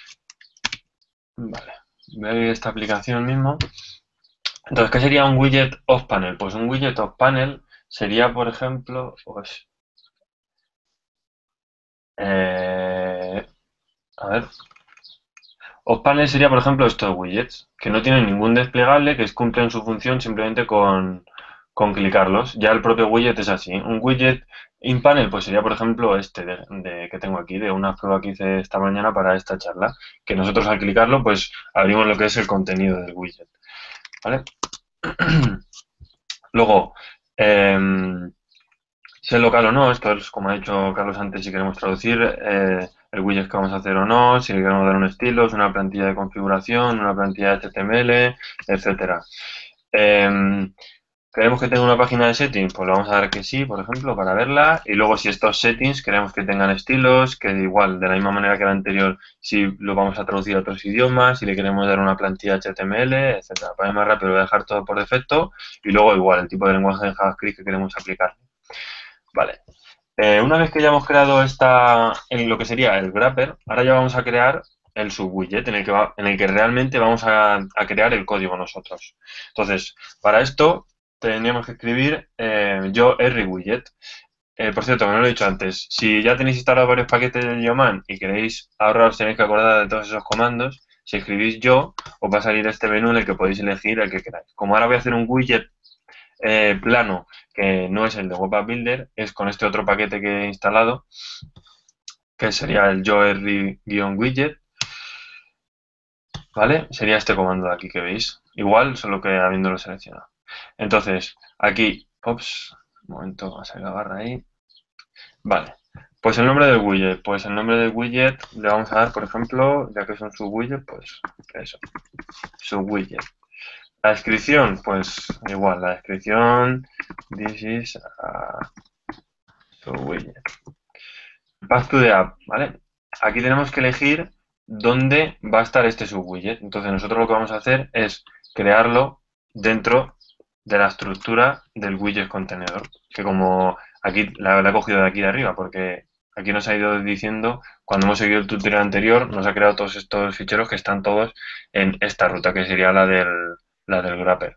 Vale, voy a abrir esta aplicación mismo. Entonces, ¿qué sería un widget off panel? Pues un widget off panel sería, por ejemplo, pues, a ver, off panel sería, por ejemplo, estos widgets, que no tienen ningún desplegable, que cumplen su función simplemente con clicarlos. Ya el propio widget es así. Un widget in panel, pues sería, por ejemplo, este que tengo aquí, de una prueba que hice esta mañana para esta charla, que nosotros al clicarlo, pues abrimos lo que es el contenido del widget. ¿Vale? Luego, si es local o no, esto es como ha dicho Carlos antes, si queremos traducir el widget que vamos a hacer o no, si le queremos dar un estilo, es una plantilla de configuración, una plantilla de HTML, etcétera. ¿Queremos que tenga una página de settings? Pues le vamos a dar que sí, por ejemplo, para verla. Y luego, si estos settings queremos que tengan estilos, que igual, de la misma manera que la anterior, si lo vamos a traducir a otros idiomas, si le queremos dar una plantilla HTML, etcétera. Para ir más rápido, lo voy a dejar todo por defecto. Y luego, igual, el tipo de lenguaje de JavaScript que queremos aplicar. Vale. Una vez que ya hemos creado en lo que sería el wrapper, ahora ya vamos a crear el subwidget en el que realmente vamos a crear el código nosotros. Entonces, para esto tendríamos que escribir yo every widget. Por cierto, que no lo he dicho antes, si ya tenéis instalados varios paquetes de Yeoman y queréis ahorraros, tenéis que acordar de todos esos comandos. Si escribís yo, os va a salir este menú en el que podéis elegir el que queráis. Como ahora voy a hacer un widget plano, que no es el de Web App Builder, es con este otro paquete que he instalado, que sería el joer-widget, ¿vale? Sería este comando de aquí que veis. Igual, solo que habiéndolo seleccionado. Entonces, aquí, ops, un momento, va a salir la barra ahí. Vale, pues el nombre del widget. Pues el nombre del widget le vamos a dar, por ejemplo, ya que es un subwidget, pues eso, subwidget. La descripción, pues igual, la descripción, this is a subwidget. Path to the app, ¿vale? Aquí tenemos que elegir dónde va a estar este subwidget. Entonces nosotros lo que vamos a hacer es crearlo dentro de la estructura del widget contenedor, que como aquí la he cogido de aquí de arriba, porque aquí nos ha ido diciendo, cuando hemos seguido el tutorial anterior, nos ha creado todos estos ficheros que están todos en esta ruta, que sería la del grapper.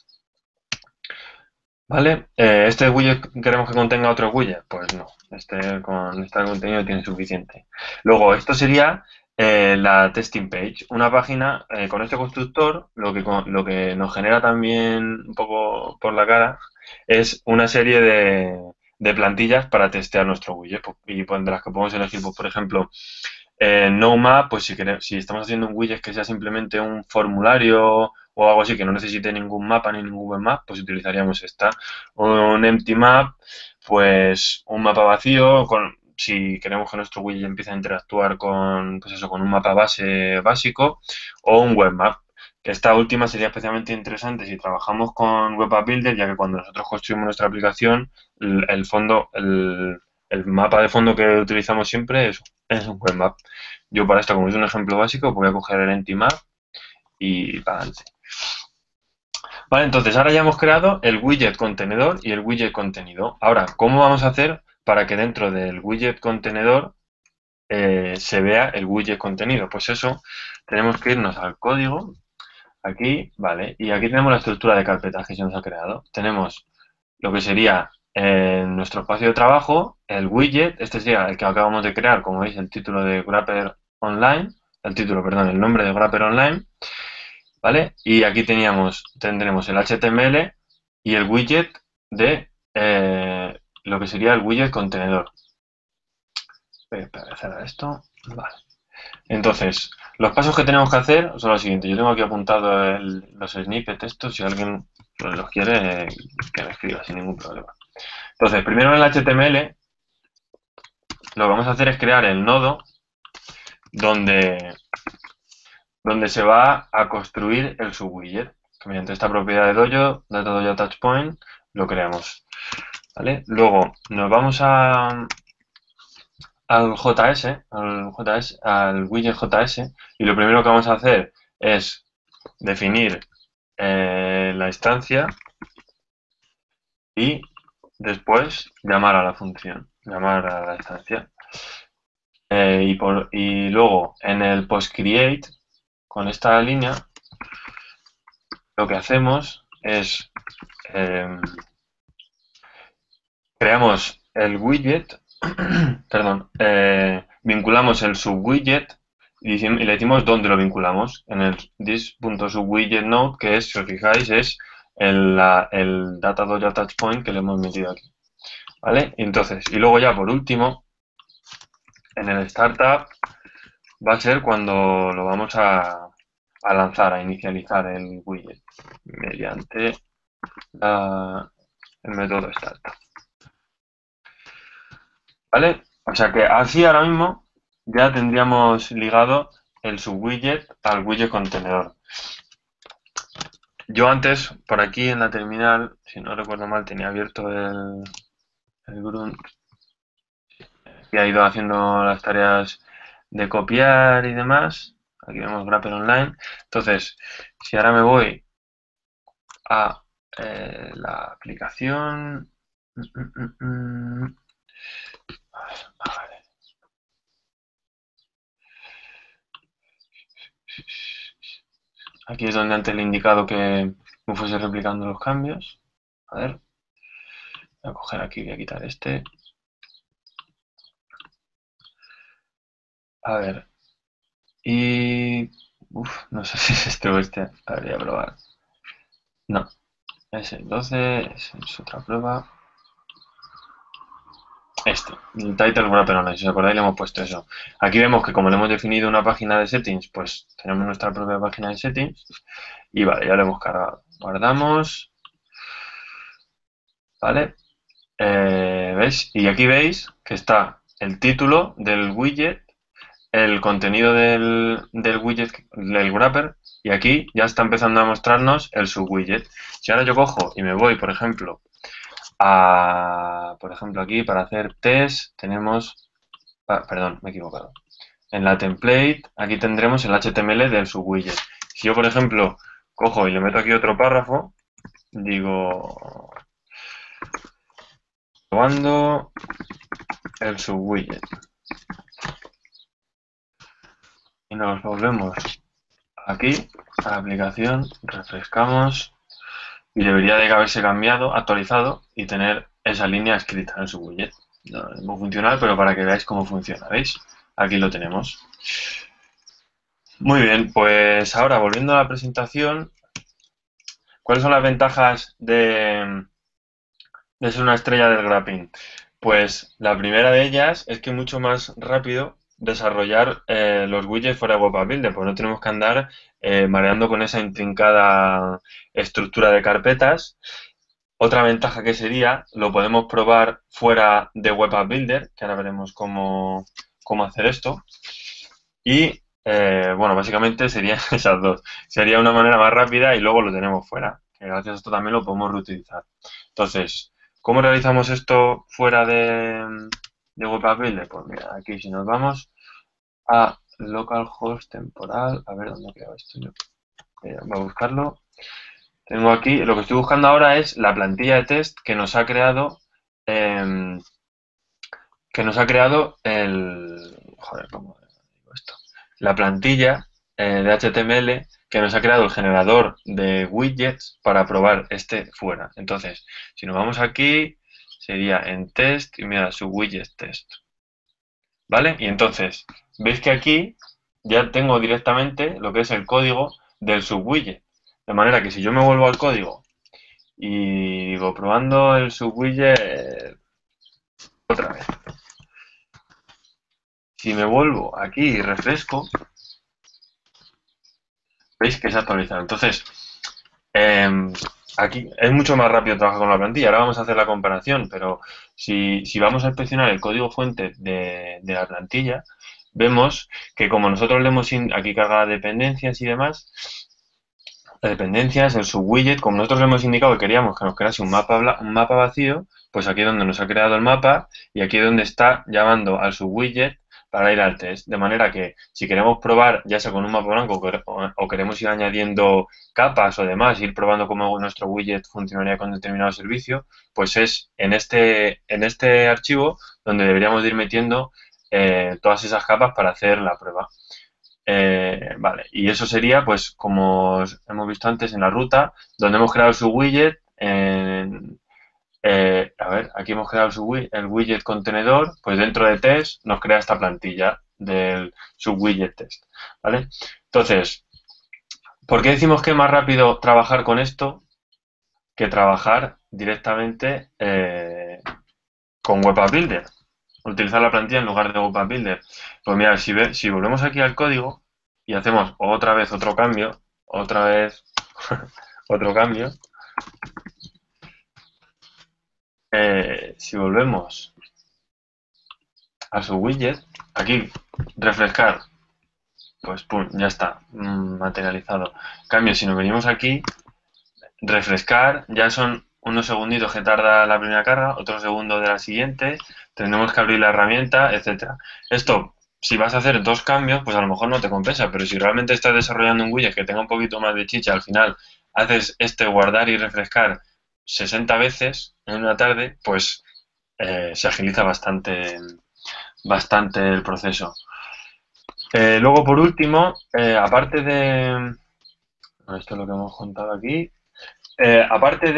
¿Vale? ¿Este widget queremos que contenga otro widget? Pues no, con este contenido tiene suficiente. Luego, esto sería la testing page, una página con este constructor, lo que nos genera también un poco por la cara es una serie de plantillas para testear nuestro widget y pues, de las que podemos elegir, pues, por ejemplo, NoMap, pues si estamos haciendo un widget que sea simplemente un formulario o algo así que no necesite ningún mapa ni ningún web map, pues utilizaríamos esta. Un empty map, pues un mapa vacío, si queremos que nuestro widget empiece a interactuar con, pues eso, con un mapa base básico, o un web map. Que esta última sería especialmente interesante si trabajamos con Web App Builder, ya que cuando nosotros construimos nuestra aplicación, el mapa de fondo que utilizamos siempre es un web map. Yo para esto, como es un ejemplo básico, voy a coger el empty map y para adelante. Vale, entonces ahora ya hemos creado el widget contenedor y el widget contenido. Ahora, ¿cómo vamos a hacer para que dentro del widget contenedor se vea el widget contenido. Pues eso, tenemos que irnos al código, aquí, vale, y aquí tenemos la estructura de carpetas que se nos ha creado. Tenemos lo que sería nuestro espacio de trabajo, el widget, este sería el que acabamos de crear, como veis, el título de Grapper Online, el nombre de Grapper Online, ¿vale? Y aquí tendremos el HTML y el widget de lo que sería el widget contenedor. Voy a empezar a esto, vale. Entonces, los pasos que tenemos que hacer son los siguientes. Yo tengo aquí apuntado los snippets estos, si alguien los quiere, que me escriba sin ningún problema. Entonces, primero en el HTML, lo que vamos a hacer es crear el nodo donde se va a construir el subwidget. Mediante esta propiedad de Dojo, DataDojo-AttachPoint, lo creamos. ¿Vale? Luego nos vamos al widget JS, y lo primero que vamos a hacer es definir la instancia y después llamar a la función, llamar a la instancia. Y luego en el postCreate, con esta línea, lo que hacemos es creamos el widget, perdón, vinculamos el subwidget y le decimos dónde lo vinculamos, en el this.subwidgetNode, que es, si os fijáis, es el DataDojo-AttachPoint que le hemos metido aquí. ¿Vale? Entonces, y luego ya por último, en el startup va a ser cuando lo vamos a lanzar, a inicializar el widget mediante el método startup. ¿Vale? O sea que así ahora mismo ya tendríamos ligado el subwidget al widget contenedor. Yo antes, por aquí en la terminal, si no recuerdo mal, tenía abierto el grunt y ha ido haciendo las tareas de copiar y demás. Aquí vemos Grapper Online. Entonces, si ahora me voy a la aplicación... Vale. Aquí es donde antes le he indicado que me fuese replicando los cambios. A ver. Voy a coger aquí, voy a quitar este. A ver. Y... no sé si es este o este. A ver, voy a probar. No. Es el 12, es otra prueba. El title Grapper Online, si os acordáis le hemos puesto eso. Aquí vemos que como le hemos definido una página de settings, pues tenemos nuestra propia página de settings. Y vale, ya lo hemos cargado. Guardamos. Vale. ¿Veis? Y aquí veis que está el título del widget, el contenido del widget, del wrapper, y aquí ya está empezando a mostrarnos el subwidget. Si ahora yo cojo y me voy, por ejemplo, aquí para hacer test tenemos, perdón, me he equivocado. En la template, aquí tendremos el HTML del subwidget. Si yo, por ejemplo, cojo y le meto aquí otro párrafo, digo, probando el subwidget. Y nos volvemos aquí a la aplicación, refrescamos y debería de haberse cambiado, actualizado y tener esa línea escrita en su widget. No es muy funcional, pero para que veáis cómo funciona, ¿veis? Aquí lo tenemos. Muy bien, pues ahora volviendo a la presentación, ¿cuáles son las ventajas de ser una estrella del Grapin? Pues la primera de ellas es que es mucho más rápido desarrollar los widgets fuera de Web App Builder, pues no tenemos que andar mareando con esa intrincada estructura de carpetas. Otra ventaja que sería, lo podemos probar fuera de Web App Builder, que ahora veremos cómo hacer esto. Y, bueno, básicamente serían esas dos. Sería una manera más rápida y luego lo tenemos fuera. Que gracias a esto también lo podemos reutilizar. Entonces, ¿cómo realizamos esto fuera de Web App Builder? Pues mira, aquí si nos vamos a localhost temporal, a ver dónde he creado esto yo. Voy a buscarlo. Tengo aquí, lo que estoy buscando ahora es la plantilla de test que nos ha creado el joder, ¿cómo digo esto? La plantilla de HTML que nos ha creado el generador de widgets para probar este fuera. Entonces, si nos vamos aquí, sería en test y mira, su widget test. ¿Vale? Y entonces, veis que aquí ya tengo directamente lo que es el código del subwidget. De manera que si yo me vuelvo al código y digo probando el subwidget otra vez. Si me vuelvo aquí y refresco, veis que se ha actualizado. Entonces, aquí es mucho más rápido trabajar con la plantilla. Ahora vamos a hacer la comparación, pero si vamos a inspeccionar el código fuente de la plantilla, vemos que como nosotros le hemos aquí carga dependencias y demás, dependencias, el subwidget, como nosotros le hemos indicado que queríamos que nos crease un mapa vacío, pues aquí es donde nos ha creado el mapa y aquí es donde está llamando al subwidget para ir al test. De manera que si queremos probar, ya sea con un mapa blanco o queremos ir añadiendo capas o demás, ir probando cómo nuestro widget funcionaría con determinado servicio, pues es en este archivo donde deberíamos ir metiendo todas esas capas para hacer la prueba. Vale, y eso sería, pues, como hemos visto antes en la ruta, donde hemos creado su widget. A ver, aquí hemos creado el widget contenedor, pues dentro de test nos crea esta plantilla del subwidget test, ¿vale? Entonces, ¿por qué decimos que es más rápido trabajar con esto que trabajar directamente con Web App Builder? Utilizar la plantilla en lugar de Web App Builder. Pues mira, si volvemos aquí al código y hacemos otra vez otro cambio, otra vez otro cambio, si volvemos a su widget, aquí refrescar, pues pum, ya está materializado. Cambio, si nos venimos aquí, refrescar, ya son unos segunditos que tarda la primera carga, otro segundo de la siguiente, tendremos que abrir la herramienta, etcétera. Esto, si vas a hacer dos cambios, pues a lo mejor no te compensa, pero si realmente estás desarrollando un widget que tenga un poquito más de chicha, al final haces guardar y refrescar 60 veces en una tarde, pues se agiliza bastante el proceso. Luego, por último, aparte de... Esto es lo que hemos contado aquí. Aparte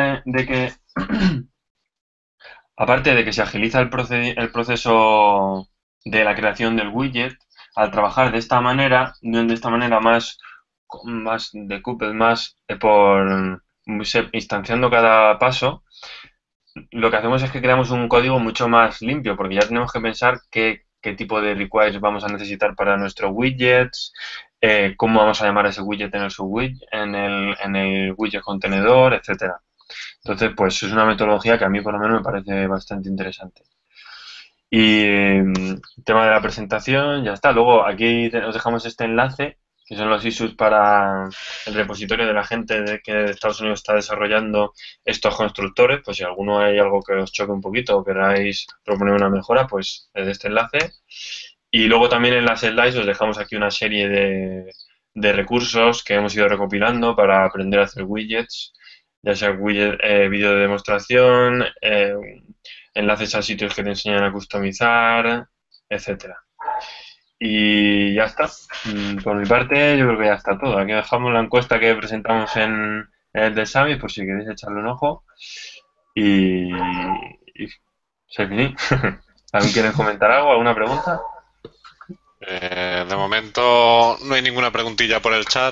de que se agiliza el proceso de la creación del widget, al trabajar de esta manera más decoupled, más instanciando cada paso, lo que hacemos es que creamos un código mucho más limpio, porque ya tenemos que pensar qué tipo de requires vamos a necesitar para nuestros widgets, cómo vamos a llamar a ese widget en el subwidget, en el widget contenedor, etcétera. Entonces, pues es una metodología que a mí por lo menos me parece bastante interesante. Y tema de la presentación, ya está. Luego aquí os dejamos este enlace, que son los issues para el repositorio de la gente que de Estados Unidos está desarrollando estos constructores. Pues si alguno hay algo que os choque un poquito o queráis proponer una mejora, pues es de este enlace. Y luego también en las slides os dejamos aquí una serie de recursos que hemos ido recopilando para aprender a hacer widgets, ya sea vídeo de demostración, enlaces a sitios que te enseñan a customizar, etcétera. Y ya está. Por mi parte, yo creo que ya está todo. Aquí dejamos la encuesta que presentamos en el de Summit, por si queréis echarle un ojo. Y se finí. ¿Alguien quiere comentar algo? ¿Alguna pregunta? De momento no hay ninguna preguntilla por el chat.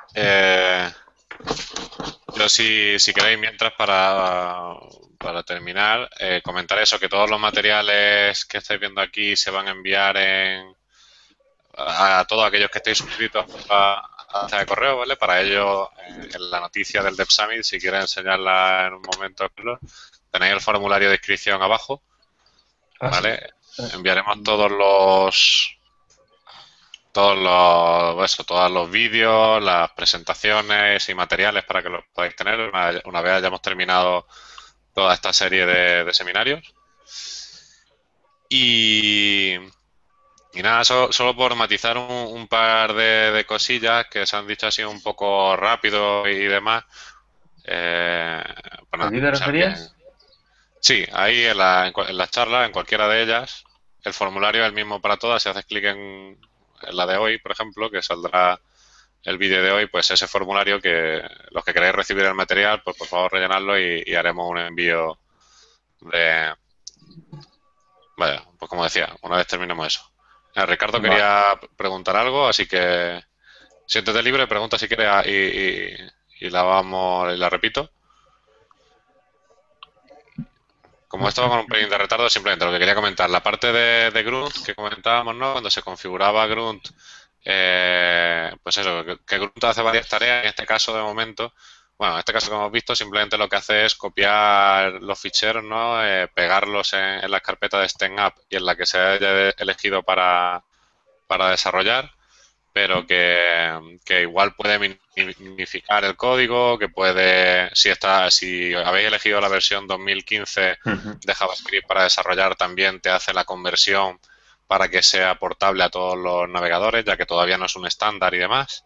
Yo si queréis, mientras, para terminar, comentar eso, que todos los materiales que estáis viendo aquí se van a enviar a todos aquellos que estéis suscritos a este correo, ¿vale? Para ello, en la noticia del Dev Summit, si quieres enseñarla en un momento, tenéis el formulario de inscripción abajo, ¿vale? Enviaremos todos los vídeos, las presentaciones y materiales para que los podáis tener una vez hayamos terminado toda esta serie de seminarios. Y nada, solo por matizar un par de cosillas que se han dicho así un poco rápido y demás. ¿A ti te referías? Sí, ahí en las charlas, en cualquiera de ellas, el formulario es el mismo para todas. Si haces clic en la de hoy, por ejemplo, que saldrá el vídeo de hoy, pues ese formulario que los que queréis recibir el material, pues por favor rellenarlo y haremos un envío de... Vaya, pues como decía, una vez terminemos eso. Ricardo Vale. quería preguntar algo, así que siéntete libre, pregunta si quieres y la vamos y la repito. Como esto va con un pelín de retardo, simplemente lo que quería comentar, la parte de Grunt que comentábamos, ¿no? Cuando se configuraba Grunt, pues eso, que Grunt hace varias tareas, en este caso de momento, bueno, en este caso que hemos visto, simplemente lo que hace es copiar los ficheros, ¿no? Pegarlos en las carpetas de StEM-Up y en la que se haya elegido para desarrollar, pero que igual puede minificar el código, que puede, si habéis elegido la versión 2015 de JavaScript para desarrollar, también te hace la conversión para que sea portable a todos los navegadores, ya que todavía no es un estándar y demás.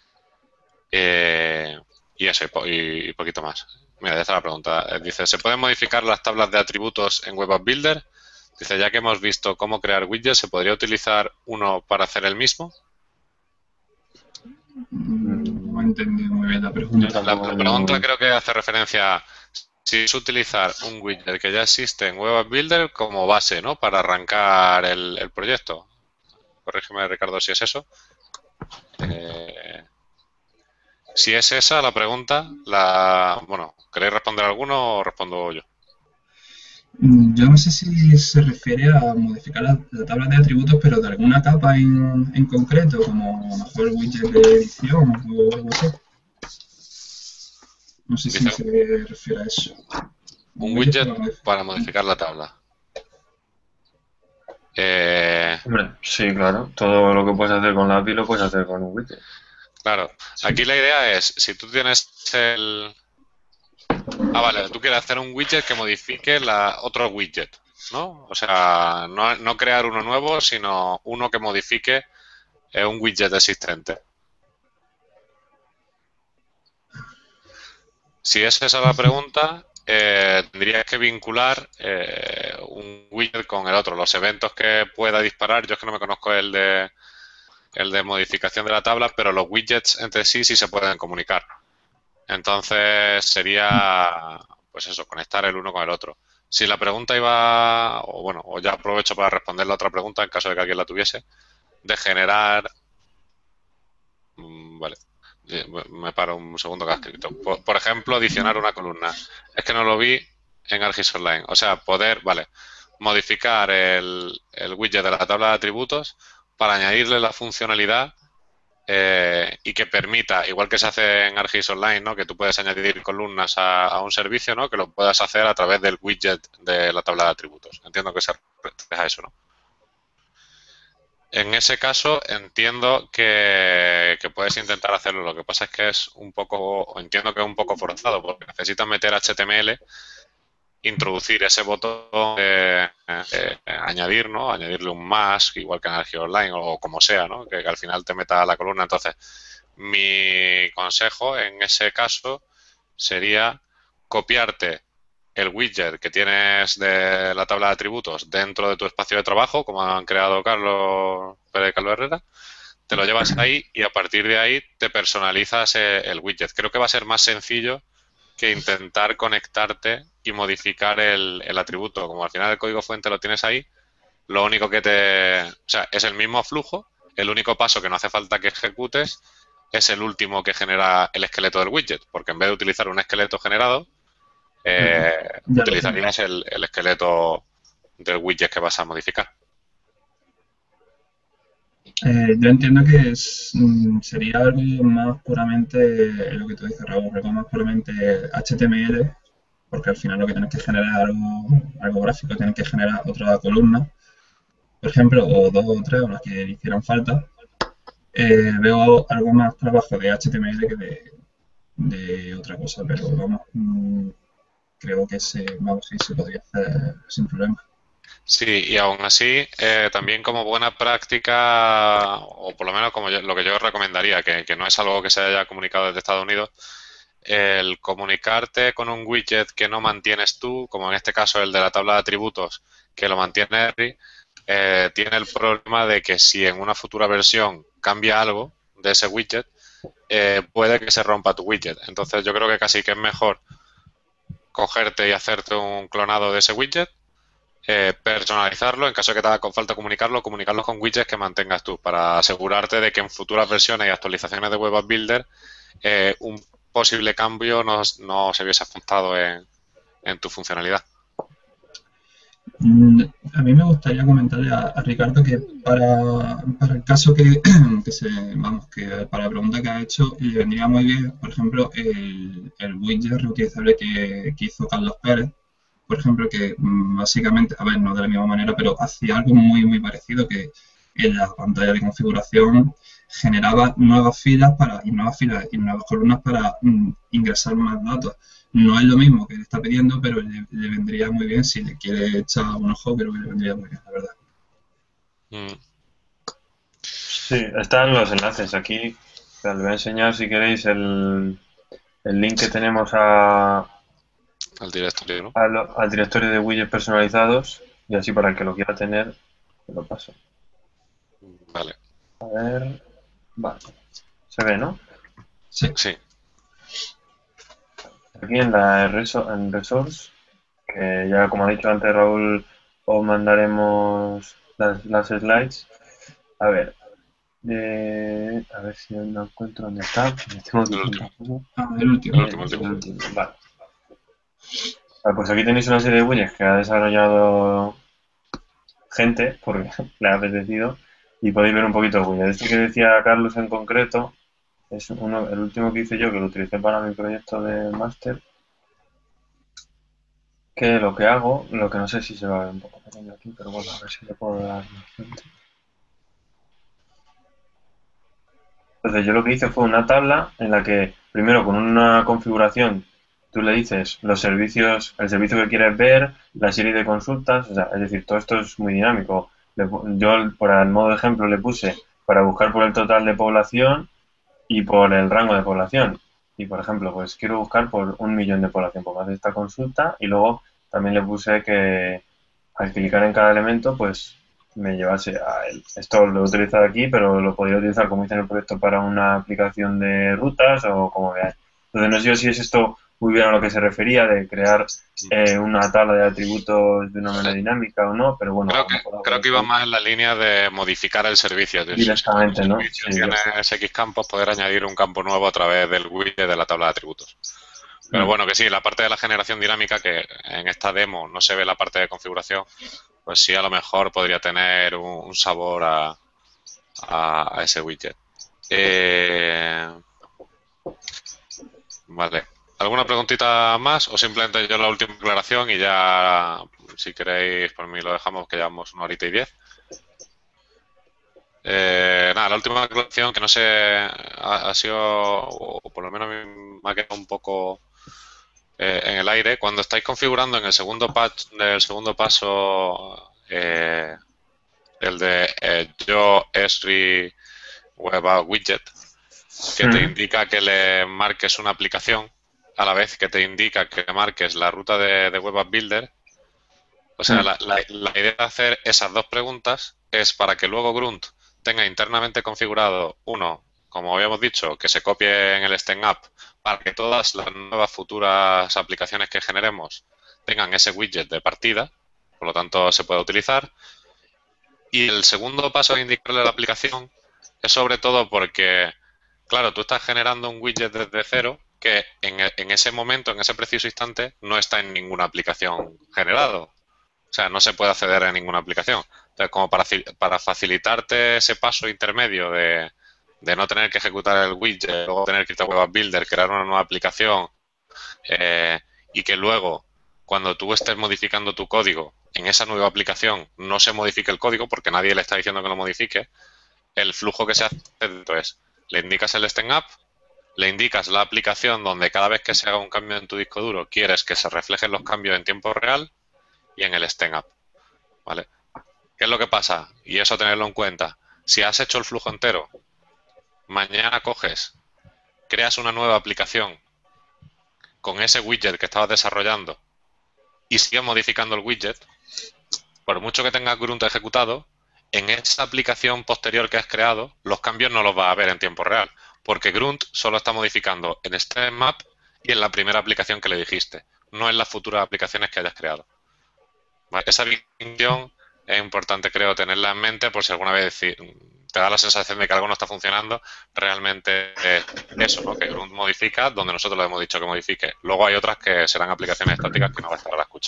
Y eso, y poquito más. Mira, ya está la pregunta. Dice, ¿se pueden modificar las tablas de atributos en Web App Builder? Dice, ya que hemos visto cómo crear widgets, ¿se podría utilizar uno para hacer el mismo? No he entendido muy bien la pregunta. La pregunta creo que hace referencia a si es utilizar un widget que ya existe en Web App Builder como base, ¿no? Para arrancar el proyecto. Corrígeme, Ricardo, si es eso. Si es esa la pregunta, bueno, ¿queréis responder alguno o respondo yo? Yo no sé si se refiere a modificar la tabla de atributos, pero de alguna capa en concreto, como a lo mejor el widget de edición o algo así. No sé si Dice, se refiere a eso. un widget para modificar la tabla. Hombre, sí, claro. Todo lo que puedes hacer con la API lo puedes hacer con un widget. Claro. Aquí la idea es, si tú tienes el... Ah, vale, tú quieres hacer un widget que modifique otro widget, ¿no? O sea, no crear uno nuevo, sino uno que modifique un widget existente. Si es esa la pregunta, tendrías que vincular un widget con el otro. Los eventos que pueda disparar, yo es que no me conozco el de modificación de la tabla, pero los widgets entre sí se pueden comunicar. Entonces sería, pues eso, conectar el uno con el otro. Si la pregunta iba, o bueno, o ya aprovecho para responder la otra pregunta en caso de que alguien la tuviese, de generar, vale, me paro un segundo que ha escrito. Por ejemplo, adicionar una columna. Es que no lo vi en ArcGIS Online. O sea, poder, vale, modificar el widget de la tabla de atributos para añadirle la funcionalidad y que permita, igual que se hace en ArcGIS Online, ¿no? Que tú puedes añadir columnas a un servicio, ¿no? Que lo puedas hacer a través del widget de la tabla de atributos. Entiendo que se refleja a eso, ¿no? En ese caso entiendo que puedes intentar hacerlo. Lo que pasa es que es un poco, entiendo que es un poco forzado, porque necesitas meter HTML, introducir ese botón de añadir, ¿no? Añadirle un más, igual que en ArcGIS Online o como sea, ¿no? Que al final te meta la columna. Entonces, mi consejo en ese caso sería copiarte el widget que tienes de la tabla de atributos dentro de tu espacio de trabajo, como han creado Carlos Pérez Calvo Herrera, te lo llevas ahí y a partir de ahí te personalizas el widget. Creo que va a ser más sencillo que intentar conectarte y modificar el atributo. Como al final el código fuente lo tienes ahí, lo único que o sea, es el mismo flujo, el único paso que no hace falta que ejecutes es el último que genera el esqueleto del widget, porque en vez de utilizar un esqueleto generado, utilizarías el esqueleto del widget que vas a modificar. Yo entiendo que sería algo más puramente, lo que tú dices, Raúl, algo más puramente HTML, porque al final lo que tienes que generar algo gráfico, tienes que generar otra columna, por ejemplo, o dos o tres, o las que hicieran falta. Veo algo más trabajo de HTML que de otra cosa, pero vamos, creo que sí se podría hacer sin problema. Sí, y aún así, también como buena práctica, o por lo menos como lo que yo recomendaría, que no es algo que se haya comunicado desde Estados Unidos, el comunicarte con un widget que no mantienes tú, como en este caso el de la tabla de atributos, que lo mantiene Henry, tiene el problema de que si en una futura versión cambia algo de ese widget, puede que se rompa tu widget. Entonces yo creo que casi que es mejor cogerte y hacerte un clonado de ese widget, personalizarlo, en caso de que te haga falta comunicarlo con widgets que mantengas tú, para asegurarte de que en futuras versiones y actualizaciones de Web App Builder un posible cambio no se viese afectado en tu funcionalidad. A mí me gustaría comentarle a Ricardo que para el caso que para la pregunta que ha hecho, le vendría muy bien, por ejemplo, el widget reutilizable que hizo Carlos Pérez, por ejemplo, que básicamente, a ver, no de la misma manera, pero hacía algo muy parecido, que en la pantalla de configuración generaba nuevas filas y nuevas columnas para ingresar más datos. No es lo mismo que le está pidiendo, pero le vendría muy bien si le quiere echar un ojo, creo que le vendría muy bien, la verdad. Sí, están los enlaces aquí. O sea, les voy a enseñar, si queréis, el link que tenemos Al directorio, ¿no? al directorio de widgets personalizados, y así para el que lo quiera tener, te lo paso. Vale. A ver, vale. Se ve, ¿no? Sí. Aquí en Resource, que ya como ha dicho antes Raúl, os mandaremos las slides. A ver, a ver si no encuentro dónde está. El último. El último. Vale. Vale, pues aquí tenéis una serie de widgets que ha desarrollado gente, porque le ha apetecido, y podéis ver un poquito el widget. Este que decía Carlos en concreto es el último que hice yo, que lo utilicé para mi proyecto de máster. Que lo que hago, lo que no sé si se va a ver un poco pequeño aquí, pero bueno, a ver si le puedo dar más frente. Entonces yo lo que hice fue una tabla en la que primero con una configuración tú le dices los servicios, el servicio que quieres ver, la serie de consultas, o sea, es decir, todo esto es muy dinámico. Yo por el modo de ejemplo le puse para buscar por el total de población y por el rango de población. Y por ejemplo, pues quiero buscar por 1.000.000 de población, pues me hace esta consulta y luego también le puse que al clicar en cada elemento, pues me llevase a él. Esto lo he utilizado aquí, pero lo podría utilizar como hice en el proyecto para una aplicación de rutas o como veáis. Entonces no sé yo si es esto muy bien a lo que se refería de crear una tabla de atributos de una manera dinámica o no, pero bueno. Creo que iba más en la línea de modificar el servicio. Directamente, si ¿no? Si tienes X campos, poder añadir un campo nuevo a través del widget de la tabla de atributos. Pero bueno, que sí, la parte de la generación dinámica, que en esta demo no se ve la parte de configuración, pues sí, a lo mejor podría tener un sabor a ese widget. Vale. ¿Alguna preguntita más o simplemente yo la última aclaración y ya, si queréis, por mí lo dejamos, que llevamos 1 hora y 10? Nada, la última aclaración que no sé, ha sido, o por lo menos a mí me ha quedado un poco en el aire. Cuando estáis configurando en el segundo paso, el de yo Esri Web App Widget, que te indica que le marques una aplicación, a la vez que te indica que marques la ruta de Web App Builder. O sea, la idea de hacer esas dos preguntas es para que luego Grunt tenga internamente configurado, uno, como habíamos dicho, que se copie en el StandUp para que todas las nuevas futuras aplicaciones que generemos tengan ese widget de partida, por lo tanto se puede utilizar. Y el segundo paso de indicarle a la aplicación es sobre todo porque, claro, tú estás generando un widget desde cero que en ese momento, en ese preciso instante, no está en ninguna aplicación generado. O sea, no se puede acceder a ninguna aplicación. Entonces, como para facilitarte ese paso intermedio de no tener que ejecutar el widget, luego tener que irte a Web App Builder, crear una nueva aplicación y que luego, cuando tú estés modificando tu código en esa nueva aplicación, no se modifique el código porque nadie le está diciendo que lo modifique, el flujo que se hace es, le indicas el StandUp, le indicas la aplicación donde cada vez que se haga un cambio en tu disco duro quieres que se reflejen los cambios en tiempo real y en el StandUp, ¿vale? ¿Qué es lo que pasa? Y eso tenerlo en cuenta. Si has hecho el flujo entero, mañana coges, creas una nueva aplicación con ese widget que estabas desarrollando y sigues modificando el widget, por mucho que tengas Grunt ejecutado, en esa aplicación posterior que has creado, los cambios no los vas a ver en tiempo real, porque Grunt solo está modificando en StepMap y en la primera aplicación que le dijiste, no en las futuras aplicaciones que hayas creado. ¿Vale? Esa distinción es importante, creo, tenerla en mente por si alguna vez te da la sensación de que algo no está funcionando, realmente es eso, ¿no? Que Grunt modifica donde nosotros le hemos dicho que modifique. Luego hay otras que serán aplicaciones estáticas que no va a estar a la escucha.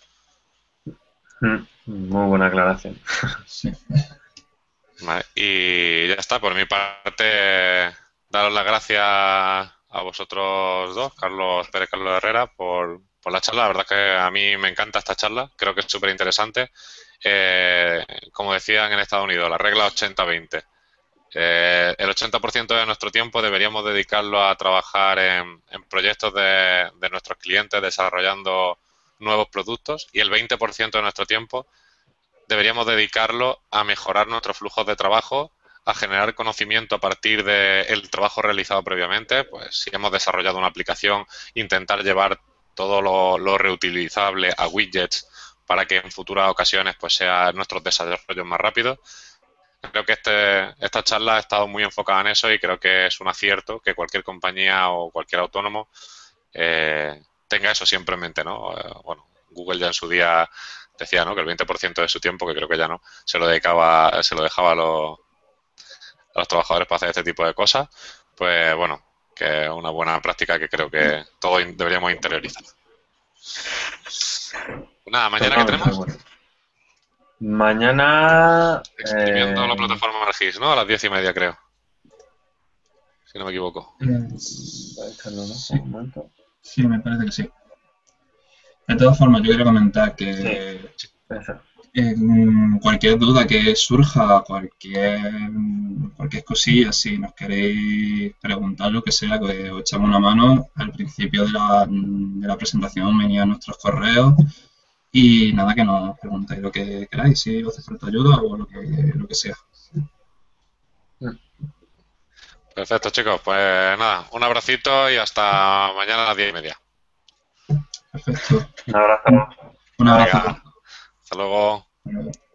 Muy buena aclaración. Sí. Vale, y ya está, por mi parte, daros las gracias a vosotros dos, Carlos Pérez, Carlos Herrera, por la charla. La verdad es que a mí me encanta esta charla, creo que es súper interesante. Como decían en Estados Unidos, la regla 80-20. El 80% de nuestro tiempo deberíamos dedicarlo a trabajar en proyectos de nuestros clientes desarrollando nuevos productos y el 20% de nuestro tiempo deberíamos dedicarlo a mejorar nuestros flujos de trabajo, a generar conocimiento a partir del trabajo realizado previamente. Pues si hemos desarrollado una aplicación, intentar llevar todo lo reutilizable a widgets para que en futuras ocasiones pues sea nuestros desarrollos más rápidos. Creo que esta charla ha estado muy enfocada en eso y creo que es un acierto que cualquier compañía o cualquier autónomo tenga eso siempre en mente, ¿no? Bueno, Google ya en su día decía, ¿no?, que el 20% de su tiempo, que creo que ya no, se lo dejaba a los trabajadores para hacer este tipo de cosas. Pues bueno, que es una buena práctica que creo que todos deberíamos interiorizar. Nada, mañana ¿qué tenemos? Mañana Exprimiendo la plataforma del GIS, ¿no? A las 10:30, creo. Si no me equivoco. Sí. Sí, me parece que sí. De todas formas, yo quiero comentar que cualquier duda que surja, cualquier cosilla, si nos queréis preguntar lo que sea, que os echamos una mano. Al principio de la presentación venían nuestros correos y nada, que nos preguntéis lo que queráis, si os hace falta ayuda o lo que sea. Perfecto, chicos. Pues nada, un abracito y hasta mañana a las 10:30. Perfecto. Un abrazo. Un abrazo. Venga, hasta luego.